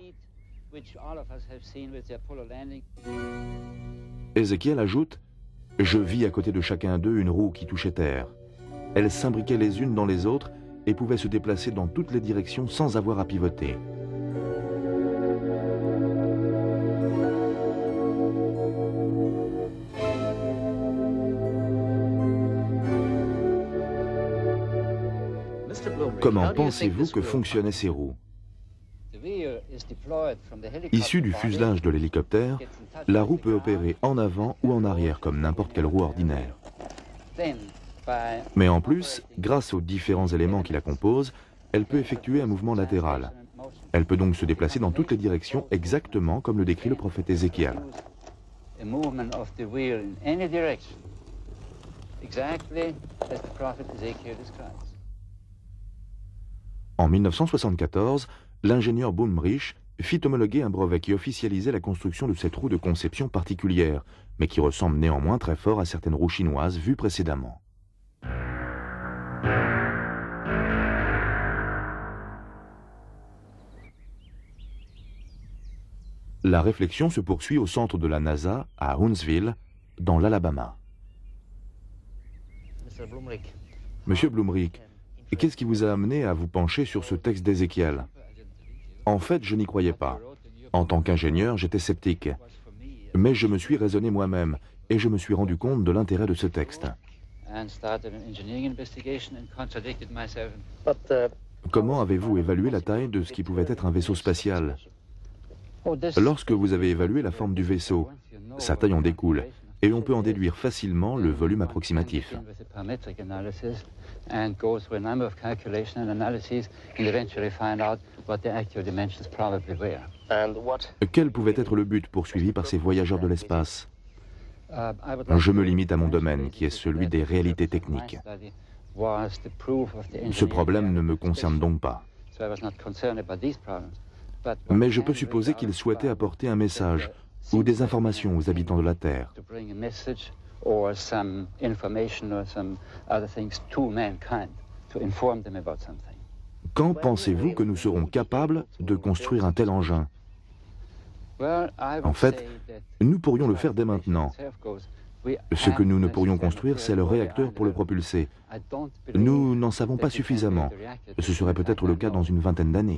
Ézéchiel ajoute « Je vis à côté de chacun d'eux une roue qui touchait terre. Elles s'imbriquaient les unes dans les autres et pouvaient se déplacer dans toutes les directions sans avoir à pivoter. » Comment pensez-vous que fonctionnaient ces roues? Issue du fuselage de l'hélicoptère, la roue peut opérer en avant ou en arrière comme n'importe quelle roue ordinaire. Mais en plus, grâce aux différents éléments qui la composent, elle peut effectuer un mouvement latéral. Elle peut donc se déplacer dans toutes les directions exactement comme le décrit le prophète Ézéchiel. En 1974, l'ingénieur Blumrich fit homologuer un brevet qui officialisait la construction de cette roue de conception particulière, mais qui ressemble néanmoins très fort à certaines roues chinoises vues précédemment. La réflexion se poursuit au centre de la NASA, à Huntsville, dans l'Alabama. Monsieur Blumrich, qu'est-ce qui vous a amené à vous pencher sur ce texte d'Ézéchiel? En fait, je n'y croyais pas. En tant qu'ingénieur, j'étais sceptique. Mais je me suis raisonné moi-même et je me suis rendu compte de l'intérêt de ce texte. Comment avez-vous évalué la taille de ce qui pouvait être un vaisseau spatial? Lorsque vous avez évalué la forme du vaisseau, sa taille en découle, et on peut en déduire facilement le volume approximatif. Quel pouvait être le but poursuivi par ces voyageurs de l'espace? Je me limite à mon domaine, qui est celui des réalités techniques. Ce problème ne me concerne donc pas. Mais je peux supposer qu'ils souhaitaient apporter un message ou des informations aux habitants de la Terre. Quand pensez-vous que nous serons capables de construire un tel engin? En fait, nous pourrions le faire dès maintenant. Ce que nous ne pourrions construire, c'est le réacteur pour le propulser. Nous n'en savons pas suffisamment. Ce serait peut-être le cas dans une vingtaine d'années.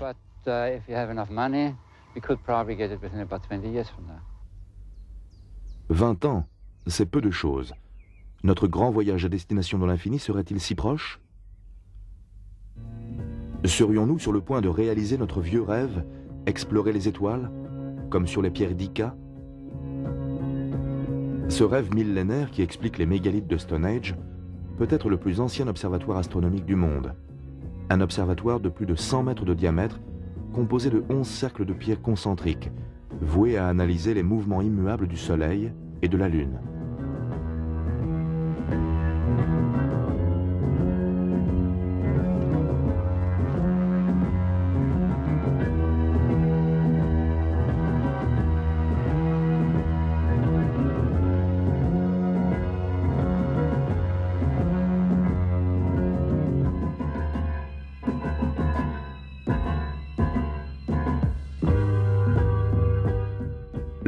20 ans, c'est peu de choses. Notre grand voyage à destination de l'infini serait-il si proche? Serions-nous sur le point de réaliser notre vieux rêve, explorer les étoiles, comme sur les pierres d'Ica? Ce rêve millénaire qui explique les mégalithes de Stone Age peut être le plus ancien observatoire astronomique du monde. Un observatoire de plus de 100 mètres de diamètre, composé de 11 cercles de pierres concentriques, voués à analyser les mouvements immuables du Soleil et de la Lune.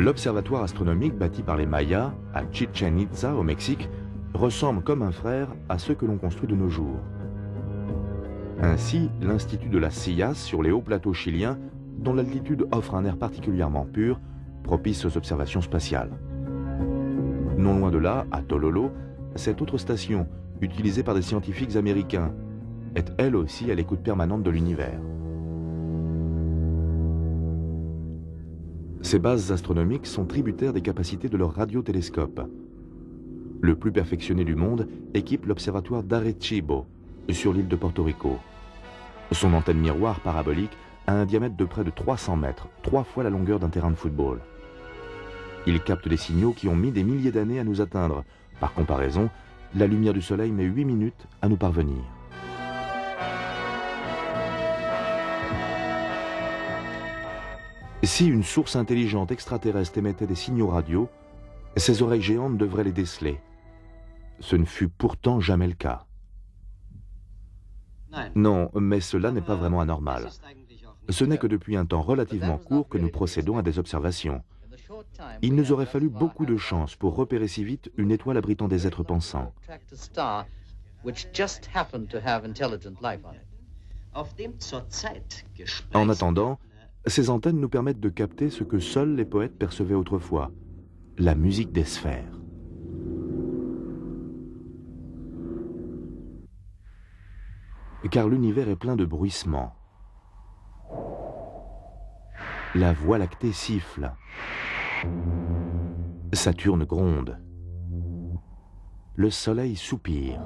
L'observatoire astronomique bâti par les Mayas, à Chichen Itza, au Mexique, ressemble comme un frère à ceux que l'on construit de nos jours. Ainsi, l'Institut de la Sillas, sur les hauts plateaux chiliens, dont l'altitude offre un air particulièrement pur, propice aux observations spatiales. Non loin de là, à Tololo, cette autre station, utilisée par des scientifiques américains, est elle aussi à l'écoute permanente de l'univers. Ces bases astronomiques sont tributaires des capacités de leurs radiotélescopes. Le plus perfectionné du monde équipe l'observatoire d'Arecibo, sur l'île de Porto Rico. Son antenne miroir parabolique a un diamètre de près de 300 mètres, 3 fois la longueur d'un terrain de football. Il capte des signaux qui ont mis des milliers d'années à nous atteindre. Par comparaison, la lumière du Soleil met 8 minutes à nous parvenir. Si une source intelligente extraterrestre émettait des signaux radio, ses oreilles géantes devraient les déceler. Ce ne fut pourtant jamais le cas. Non, mais cela n'est pas vraiment anormal. Ce n'est que depuis un temps relativement court que nous procédons à des observations. Il nous aurait fallu beaucoup de chance pour repérer si vite une étoile abritant des êtres pensants. En attendant, ces antennes nous permettent de capter ce que seuls les poètes percevaient autrefois, la musique des sphères. Car l'univers est plein de bruissements. La Voie lactée siffle. Saturne gronde. Le Soleil soupire.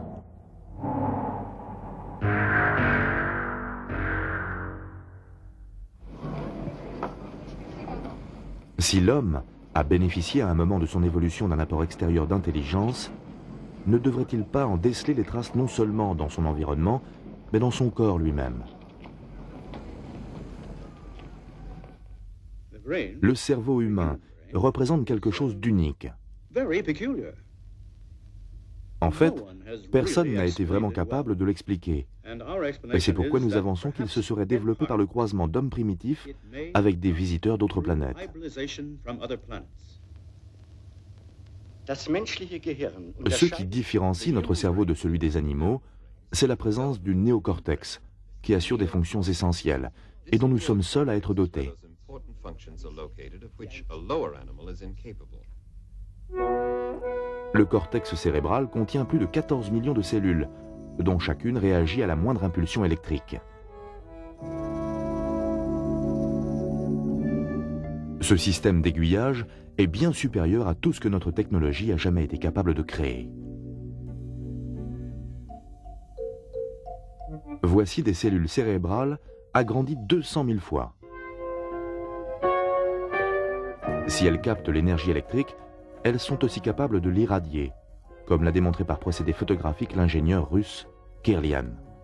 Si l'homme a bénéficié à un moment de son évolution d'un apport extérieur d'intelligence, ne devrait-il pas en déceler les traces non seulement dans son environnement, mais dans son corps lui-même? Le cerveau humain représente quelque chose d'unique. En fait, personne n'a été vraiment capable de l'expliquer. Et c'est pourquoi nous avançons qu'il se serait développé par le croisement d'hommes primitifs avec des visiteurs d'autres planètes. Ce qui différencie notre cerveau de celui des animaux, c'est la présence du néocortex, qui assure des fonctions essentielles et dont nous sommes seuls à être dotés. Le cortex cérébral contient plus de 14 millions de cellules, dont chacune réagit à la moindre impulsion électrique. Ce système d'aiguillage est bien supérieur à tout ce que notre technologie a jamais été capable de créer. Voici des cellules cérébrales agrandies 200 000 fois. Si elles captent l'énergie électrique, elles sont aussi capables de l'irradier, comme l'a démontré par procédé photographique l'ingénieur russe Kirlian.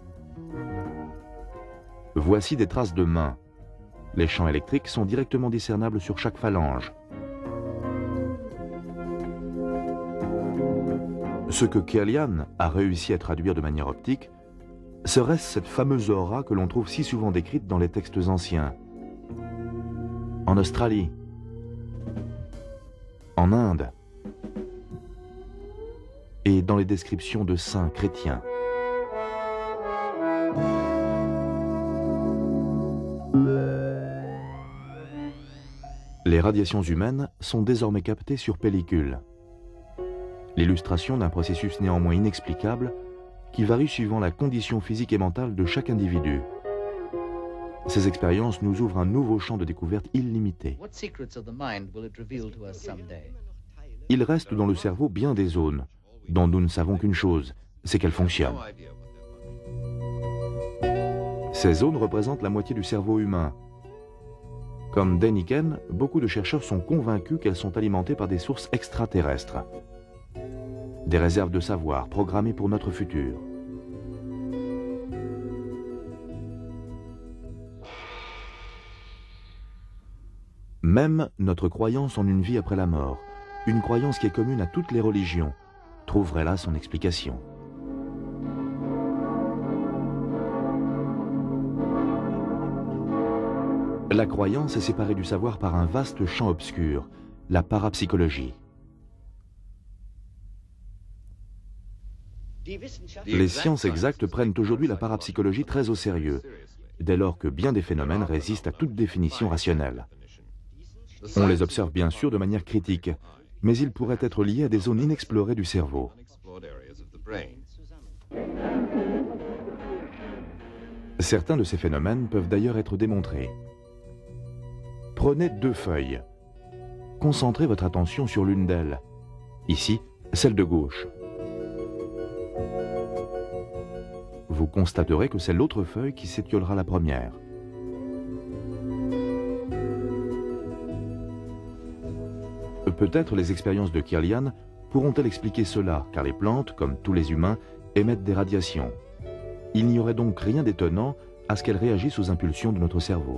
Voici des traces de mains. Les champs électriques sont directement discernables sur chaque phalange. Ce que Kirlian a réussi à traduire de manière optique, serait cette fameuse aura que l'on trouve si souvent décrite dans les textes anciens. En Australie, en Inde, et dans les descriptions de saints chrétiens. Les radiations humaines sont désormais captées sur pellicule. L'illustration d'un processus néanmoins inexplicable qui varie suivant la condition physique et mentale de chaque individu. Ces expériences nous ouvrent un nouveau champ de découverte illimité. Il reste dans le cerveau bien des zones dont nous ne savons qu'une chose, c'est qu'elles fonctionnent. Ces zones représentent la moitié du cerveau humain. Comme Däniken, beaucoup de chercheurs sont convaincus qu'elles sont alimentées par des sources extraterrestres. Des réserves de savoir programmées pour notre futur. Même notre croyance en une vie après la mort, une croyance qui est commune à toutes les religions, trouverait là son explication. La croyance est séparée du savoir par un vaste champ obscur, la parapsychologie. Les sciences exactes prennent aujourd'hui la parapsychologie très au sérieux, dès lors que bien des phénomènes résistent à toute définition rationnelle. On les observe bien sûr de manière critique, mais ils pourraient être liés à des zones inexplorées du cerveau. Certains de ces phénomènes peuvent d'ailleurs être démontrés. Prenez 2 feuilles. Concentrez votre attention sur l'une d'elles. Ici, celle de gauche. Vous constaterez que c'est l'autre feuille qui s'étiolera la première. Peut-être les expériences de Kirlian pourront-elles expliquer cela, car les plantes, comme tous les humains, émettent des radiations. Il n'y aurait donc rien d'étonnant à ce qu'elles réagissent aux impulsions de notre cerveau.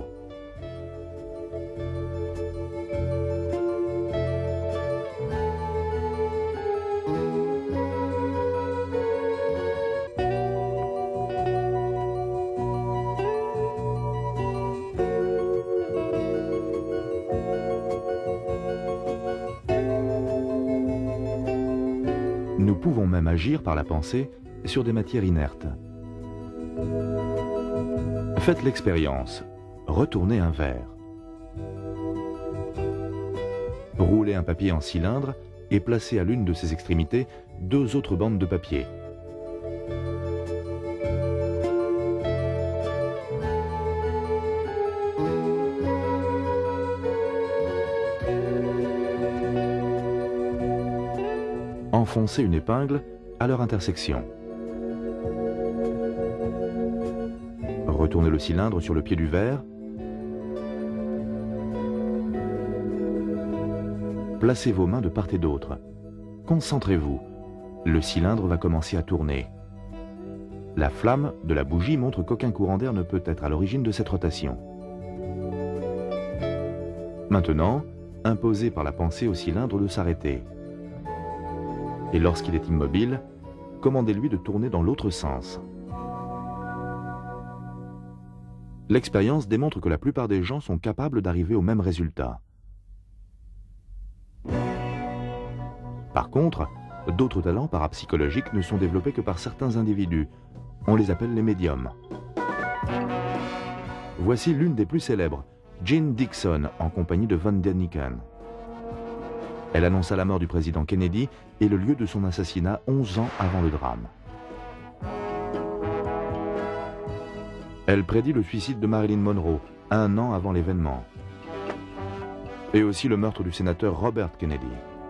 Nous pouvons même agir par la pensée sur des matières inertes. Faites l'expérience. Retournez un verre. Roulez un papier en cylindre et placez à l'une de ses extrémités 2 autres bandes de papier. Enfoncez une épingle à leur intersection. Retournez le cylindre sur le pied du verre. Placez vos mains de part et d'autre. Concentrez-vous. Le cylindre va commencer à tourner. La flamme de la bougie montre qu'aucun courant d'air ne peut être à l'origine de cette rotation. Maintenant, imposez par la pensée au cylindre de s'arrêter. Et lorsqu'il est immobile, commandez-lui de tourner dans l'autre sens. L'expérience démontre que la plupart des gens sont capables d'arriver au même résultat. Par contre, d'autres talents parapsychologiques ne sont développés que par certains individus. On les appelle les médiums. Voici l'une des plus célèbres, Jean Dixon, en compagnie de Von Däniken. Elle annonça la mort du président Kennedy et le lieu de son assassinat 11 ans avant le drame. Elle prédit le suicide de Marilyn Monroe 1 an avant l'événement. Et aussi le meurtre du sénateur Robert Kennedy.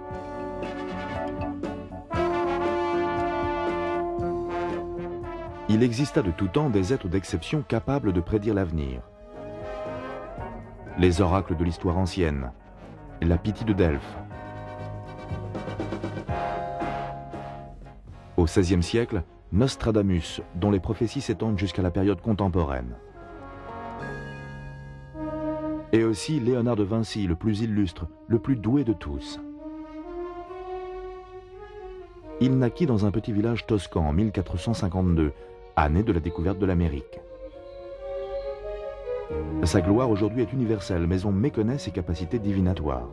Il exista de tout temps des êtres d'exception capables de prédire l'avenir. Les oracles de l'histoire ancienne, la Pythie de Delphes. Au XVIe siècle, Nostradamus, dont les prophéties s'étendent jusqu'à la période contemporaine. Et aussi Léonard de Vinci, le plus illustre, le plus doué de tous. Il naquit dans un petit village toscan en 1452, année de la découverte de l'Amérique. Sa gloire aujourd'hui est universelle, mais on méconnaît ses capacités divinatoires.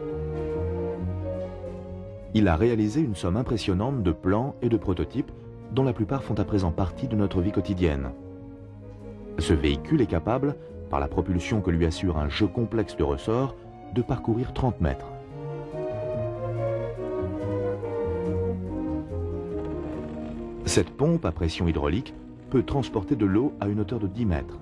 Il a réalisé une somme impressionnante de plans et de prototypes dont la plupart font à présent partie de notre vie quotidienne. Ce véhicule est capable, par la propulsion que lui assure un jeu complexe de ressorts, de parcourir 30 mètres. Cette pompe à pression hydraulique peut transporter de l'eau à une hauteur de 10 mètres.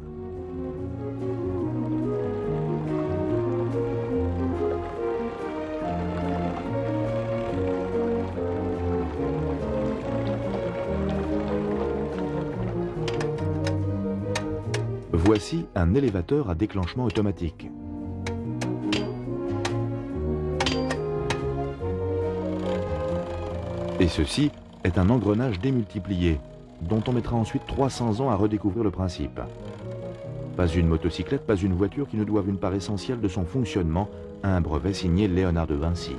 Voici un élévateur à déclenchement automatique. Et ceci est un engrenage démultiplié, dont on mettra ensuite 300 ans à redécouvrir le principe. Pas une motocyclette, pas une voiture qui ne doivent une part essentielle de son fonctionnement à un brevet signé Léonard de Vinci.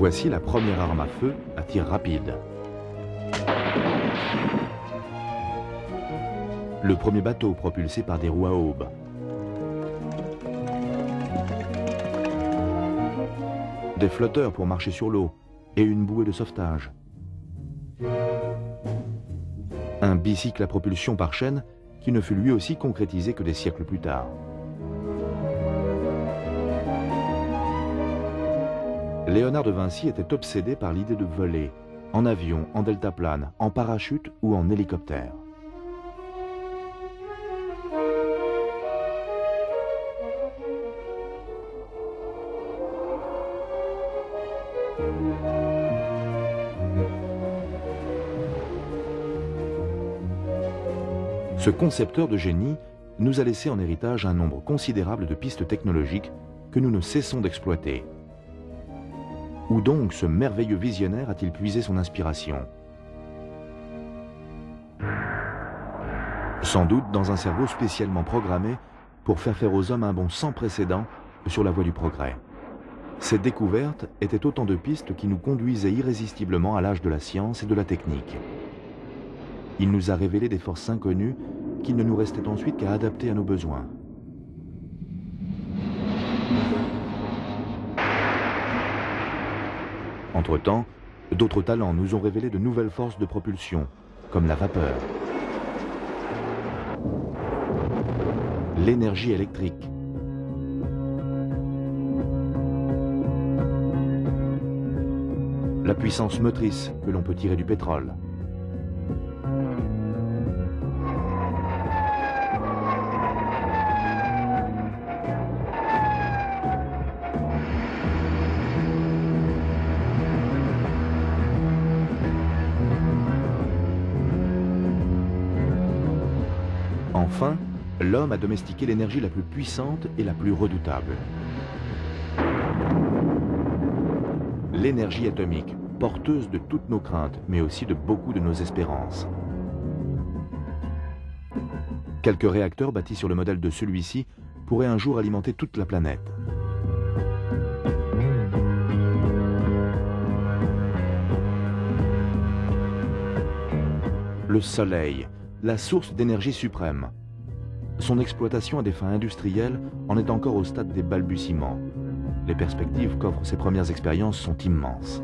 Voici la première arme à feu à tir rapide. Le premier bateau propulsé par des roues à aubes. Des flotteurs pour marcher sur l'eau et une bouée de sauvetage. Un bicycle à propulsion par chaîne qui ne fut lui aussi concrétisé que des siècles plus tard. Léonard de Vinci était obsédé par l'idée de voler, en avion, en deltaplane, en parachute ou en hélicoptère. Ce concepteur de génie nous a laissé en héritage un nombre considérable de pistes technologiques que nous ne cessons d'exploiter. Où donc ce merveilleux visionnaire a-t-il puisé son inspiration? Sans doute dans un cerveau spécialement programmé pour faire aux hommes un bond sans précédent sur la voie du progrès. Cette découverte était autant de pistes qui nous conduisaient irrésistiblement à l'âge de la science et de la technique. Il nous a révélé des forces inconnues qu'il ne nous restait ensuite qu'à adapter à nos besoins. Entre-temps, d'autres talents nous ont révélé de nouvelles forces de propulsion, comme la vapeur, l'énergie électrique, la puissance motrice que l'on peut tirer du pétrole. Enfin, l'homme a domestiqué l'énergie la plus puissante et la plus redoutable. L'énergie atomique, porteuse de toutes nos craintes, mais aussi de beaucoup de nos espérances. Quelques réacteurs bâtis sur le modèle de celui-ci pourraient un jour alimenter toute la planète. Le Soleil, la source d'énergie suprême. Son exploitation à des fins industrielles en est encore au stade des balbutiements. Les perspectives qu'offrent ces premières expériences sont immenses.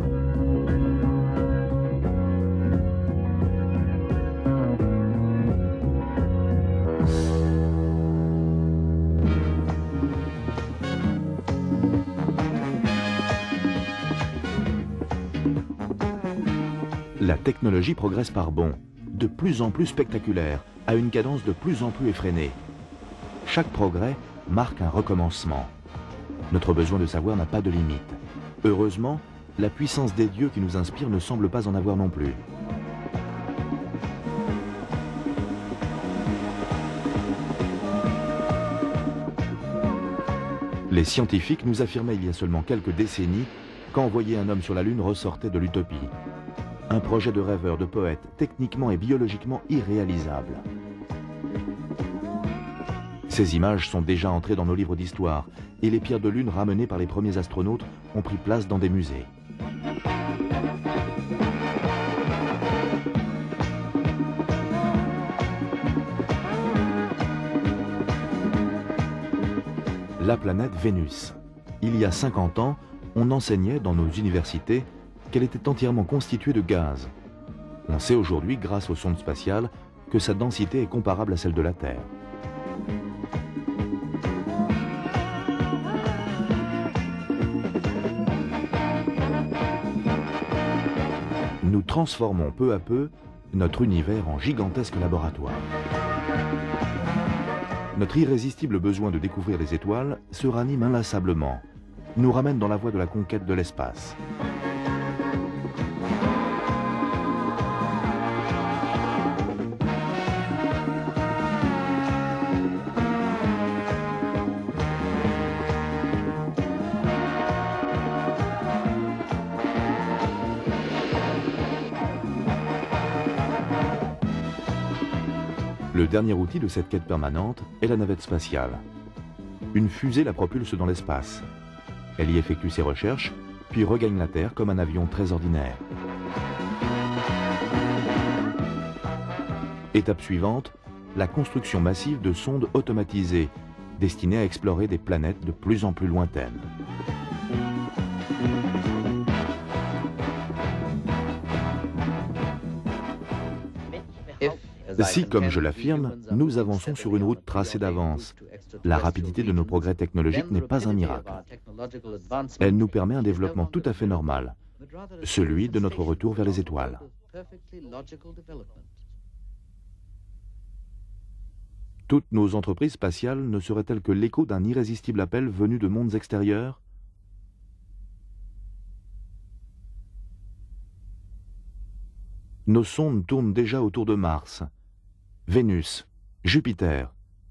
La technologie progresse par bonds, de plus en plus spectaculaire, à une cadence de plus en plus effrénée. Chaque progrès marque un recommencement. Notre besoin de savoir n'a pas de limite. Heureusement, la puissance des dieux qui nous inspire ne semble pas en avoir non plus. Les scientifiques nous affirmaient il y a seulement quelques décennies qu'envoyer un homme sur la Lune ressortait de l'utopie. Un projet de rêveur, de poète, techniquement et biologiquement irréalisable. Ces images sont déjà entrées dans nos livres d'histoire et les pierres de lune ramenées par les premiers astronautes ont pris place dans des musées. La planète Vénus. Il y a 50 ans, on enseignait dans nos universités qu'elle était entièrement constituée de gaz. On sait aujourd'hui, grâce aux sondes spatiales, que sa densité est comparable à celle de la Terre. Nous transformons peu à peu notre univers en gigantesque laboratoire. Notre irrésistible besoin de découvrir les étoiles se ranime inlassablement, nous ramène dans la voie de la conquête de l'espace. Le dernier outil de cette quête permanente est la navette spatiale. Une fusée la propulse dans l'espace. Elle y effectue ses recherches puis regagne la Terre comme un avion très ordinaire. Étape suivante, la construction massive de sondes automatisées, destinées à explorer des planètes de plus en plus lointaines. Si, comme je l'affirme, nous avançons sur une route tracée d'avance, la rapidité de nos progrès technologiques n'est pas un miracle. Elle nous permet un développement tout à fait normal, celui de notre retour vers les étoiles. Toutes nos entreprises spatiales ne seraient-elles que l'écho d'un irrésistible appel venu de mondes extérieurs? Nos sondes tournent déjà autour de Mars, Vénus, Jupiter.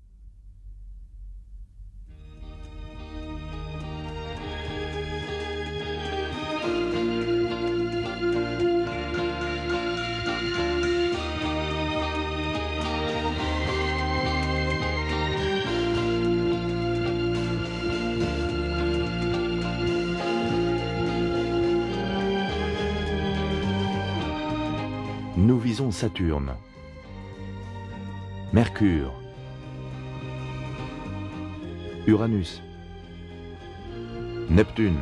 Nous visons Saturne, Mercure, Uranus, Neptune,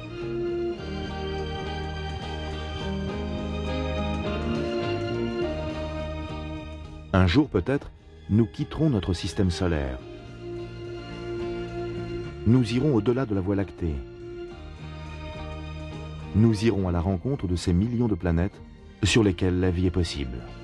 un jour peut-être, nous quitterons notre système solaire. Nous irons au-delà de la Voie lactée. Nous irons à la rencontre de ces millions de planètes sur lesquelles la vie est possible.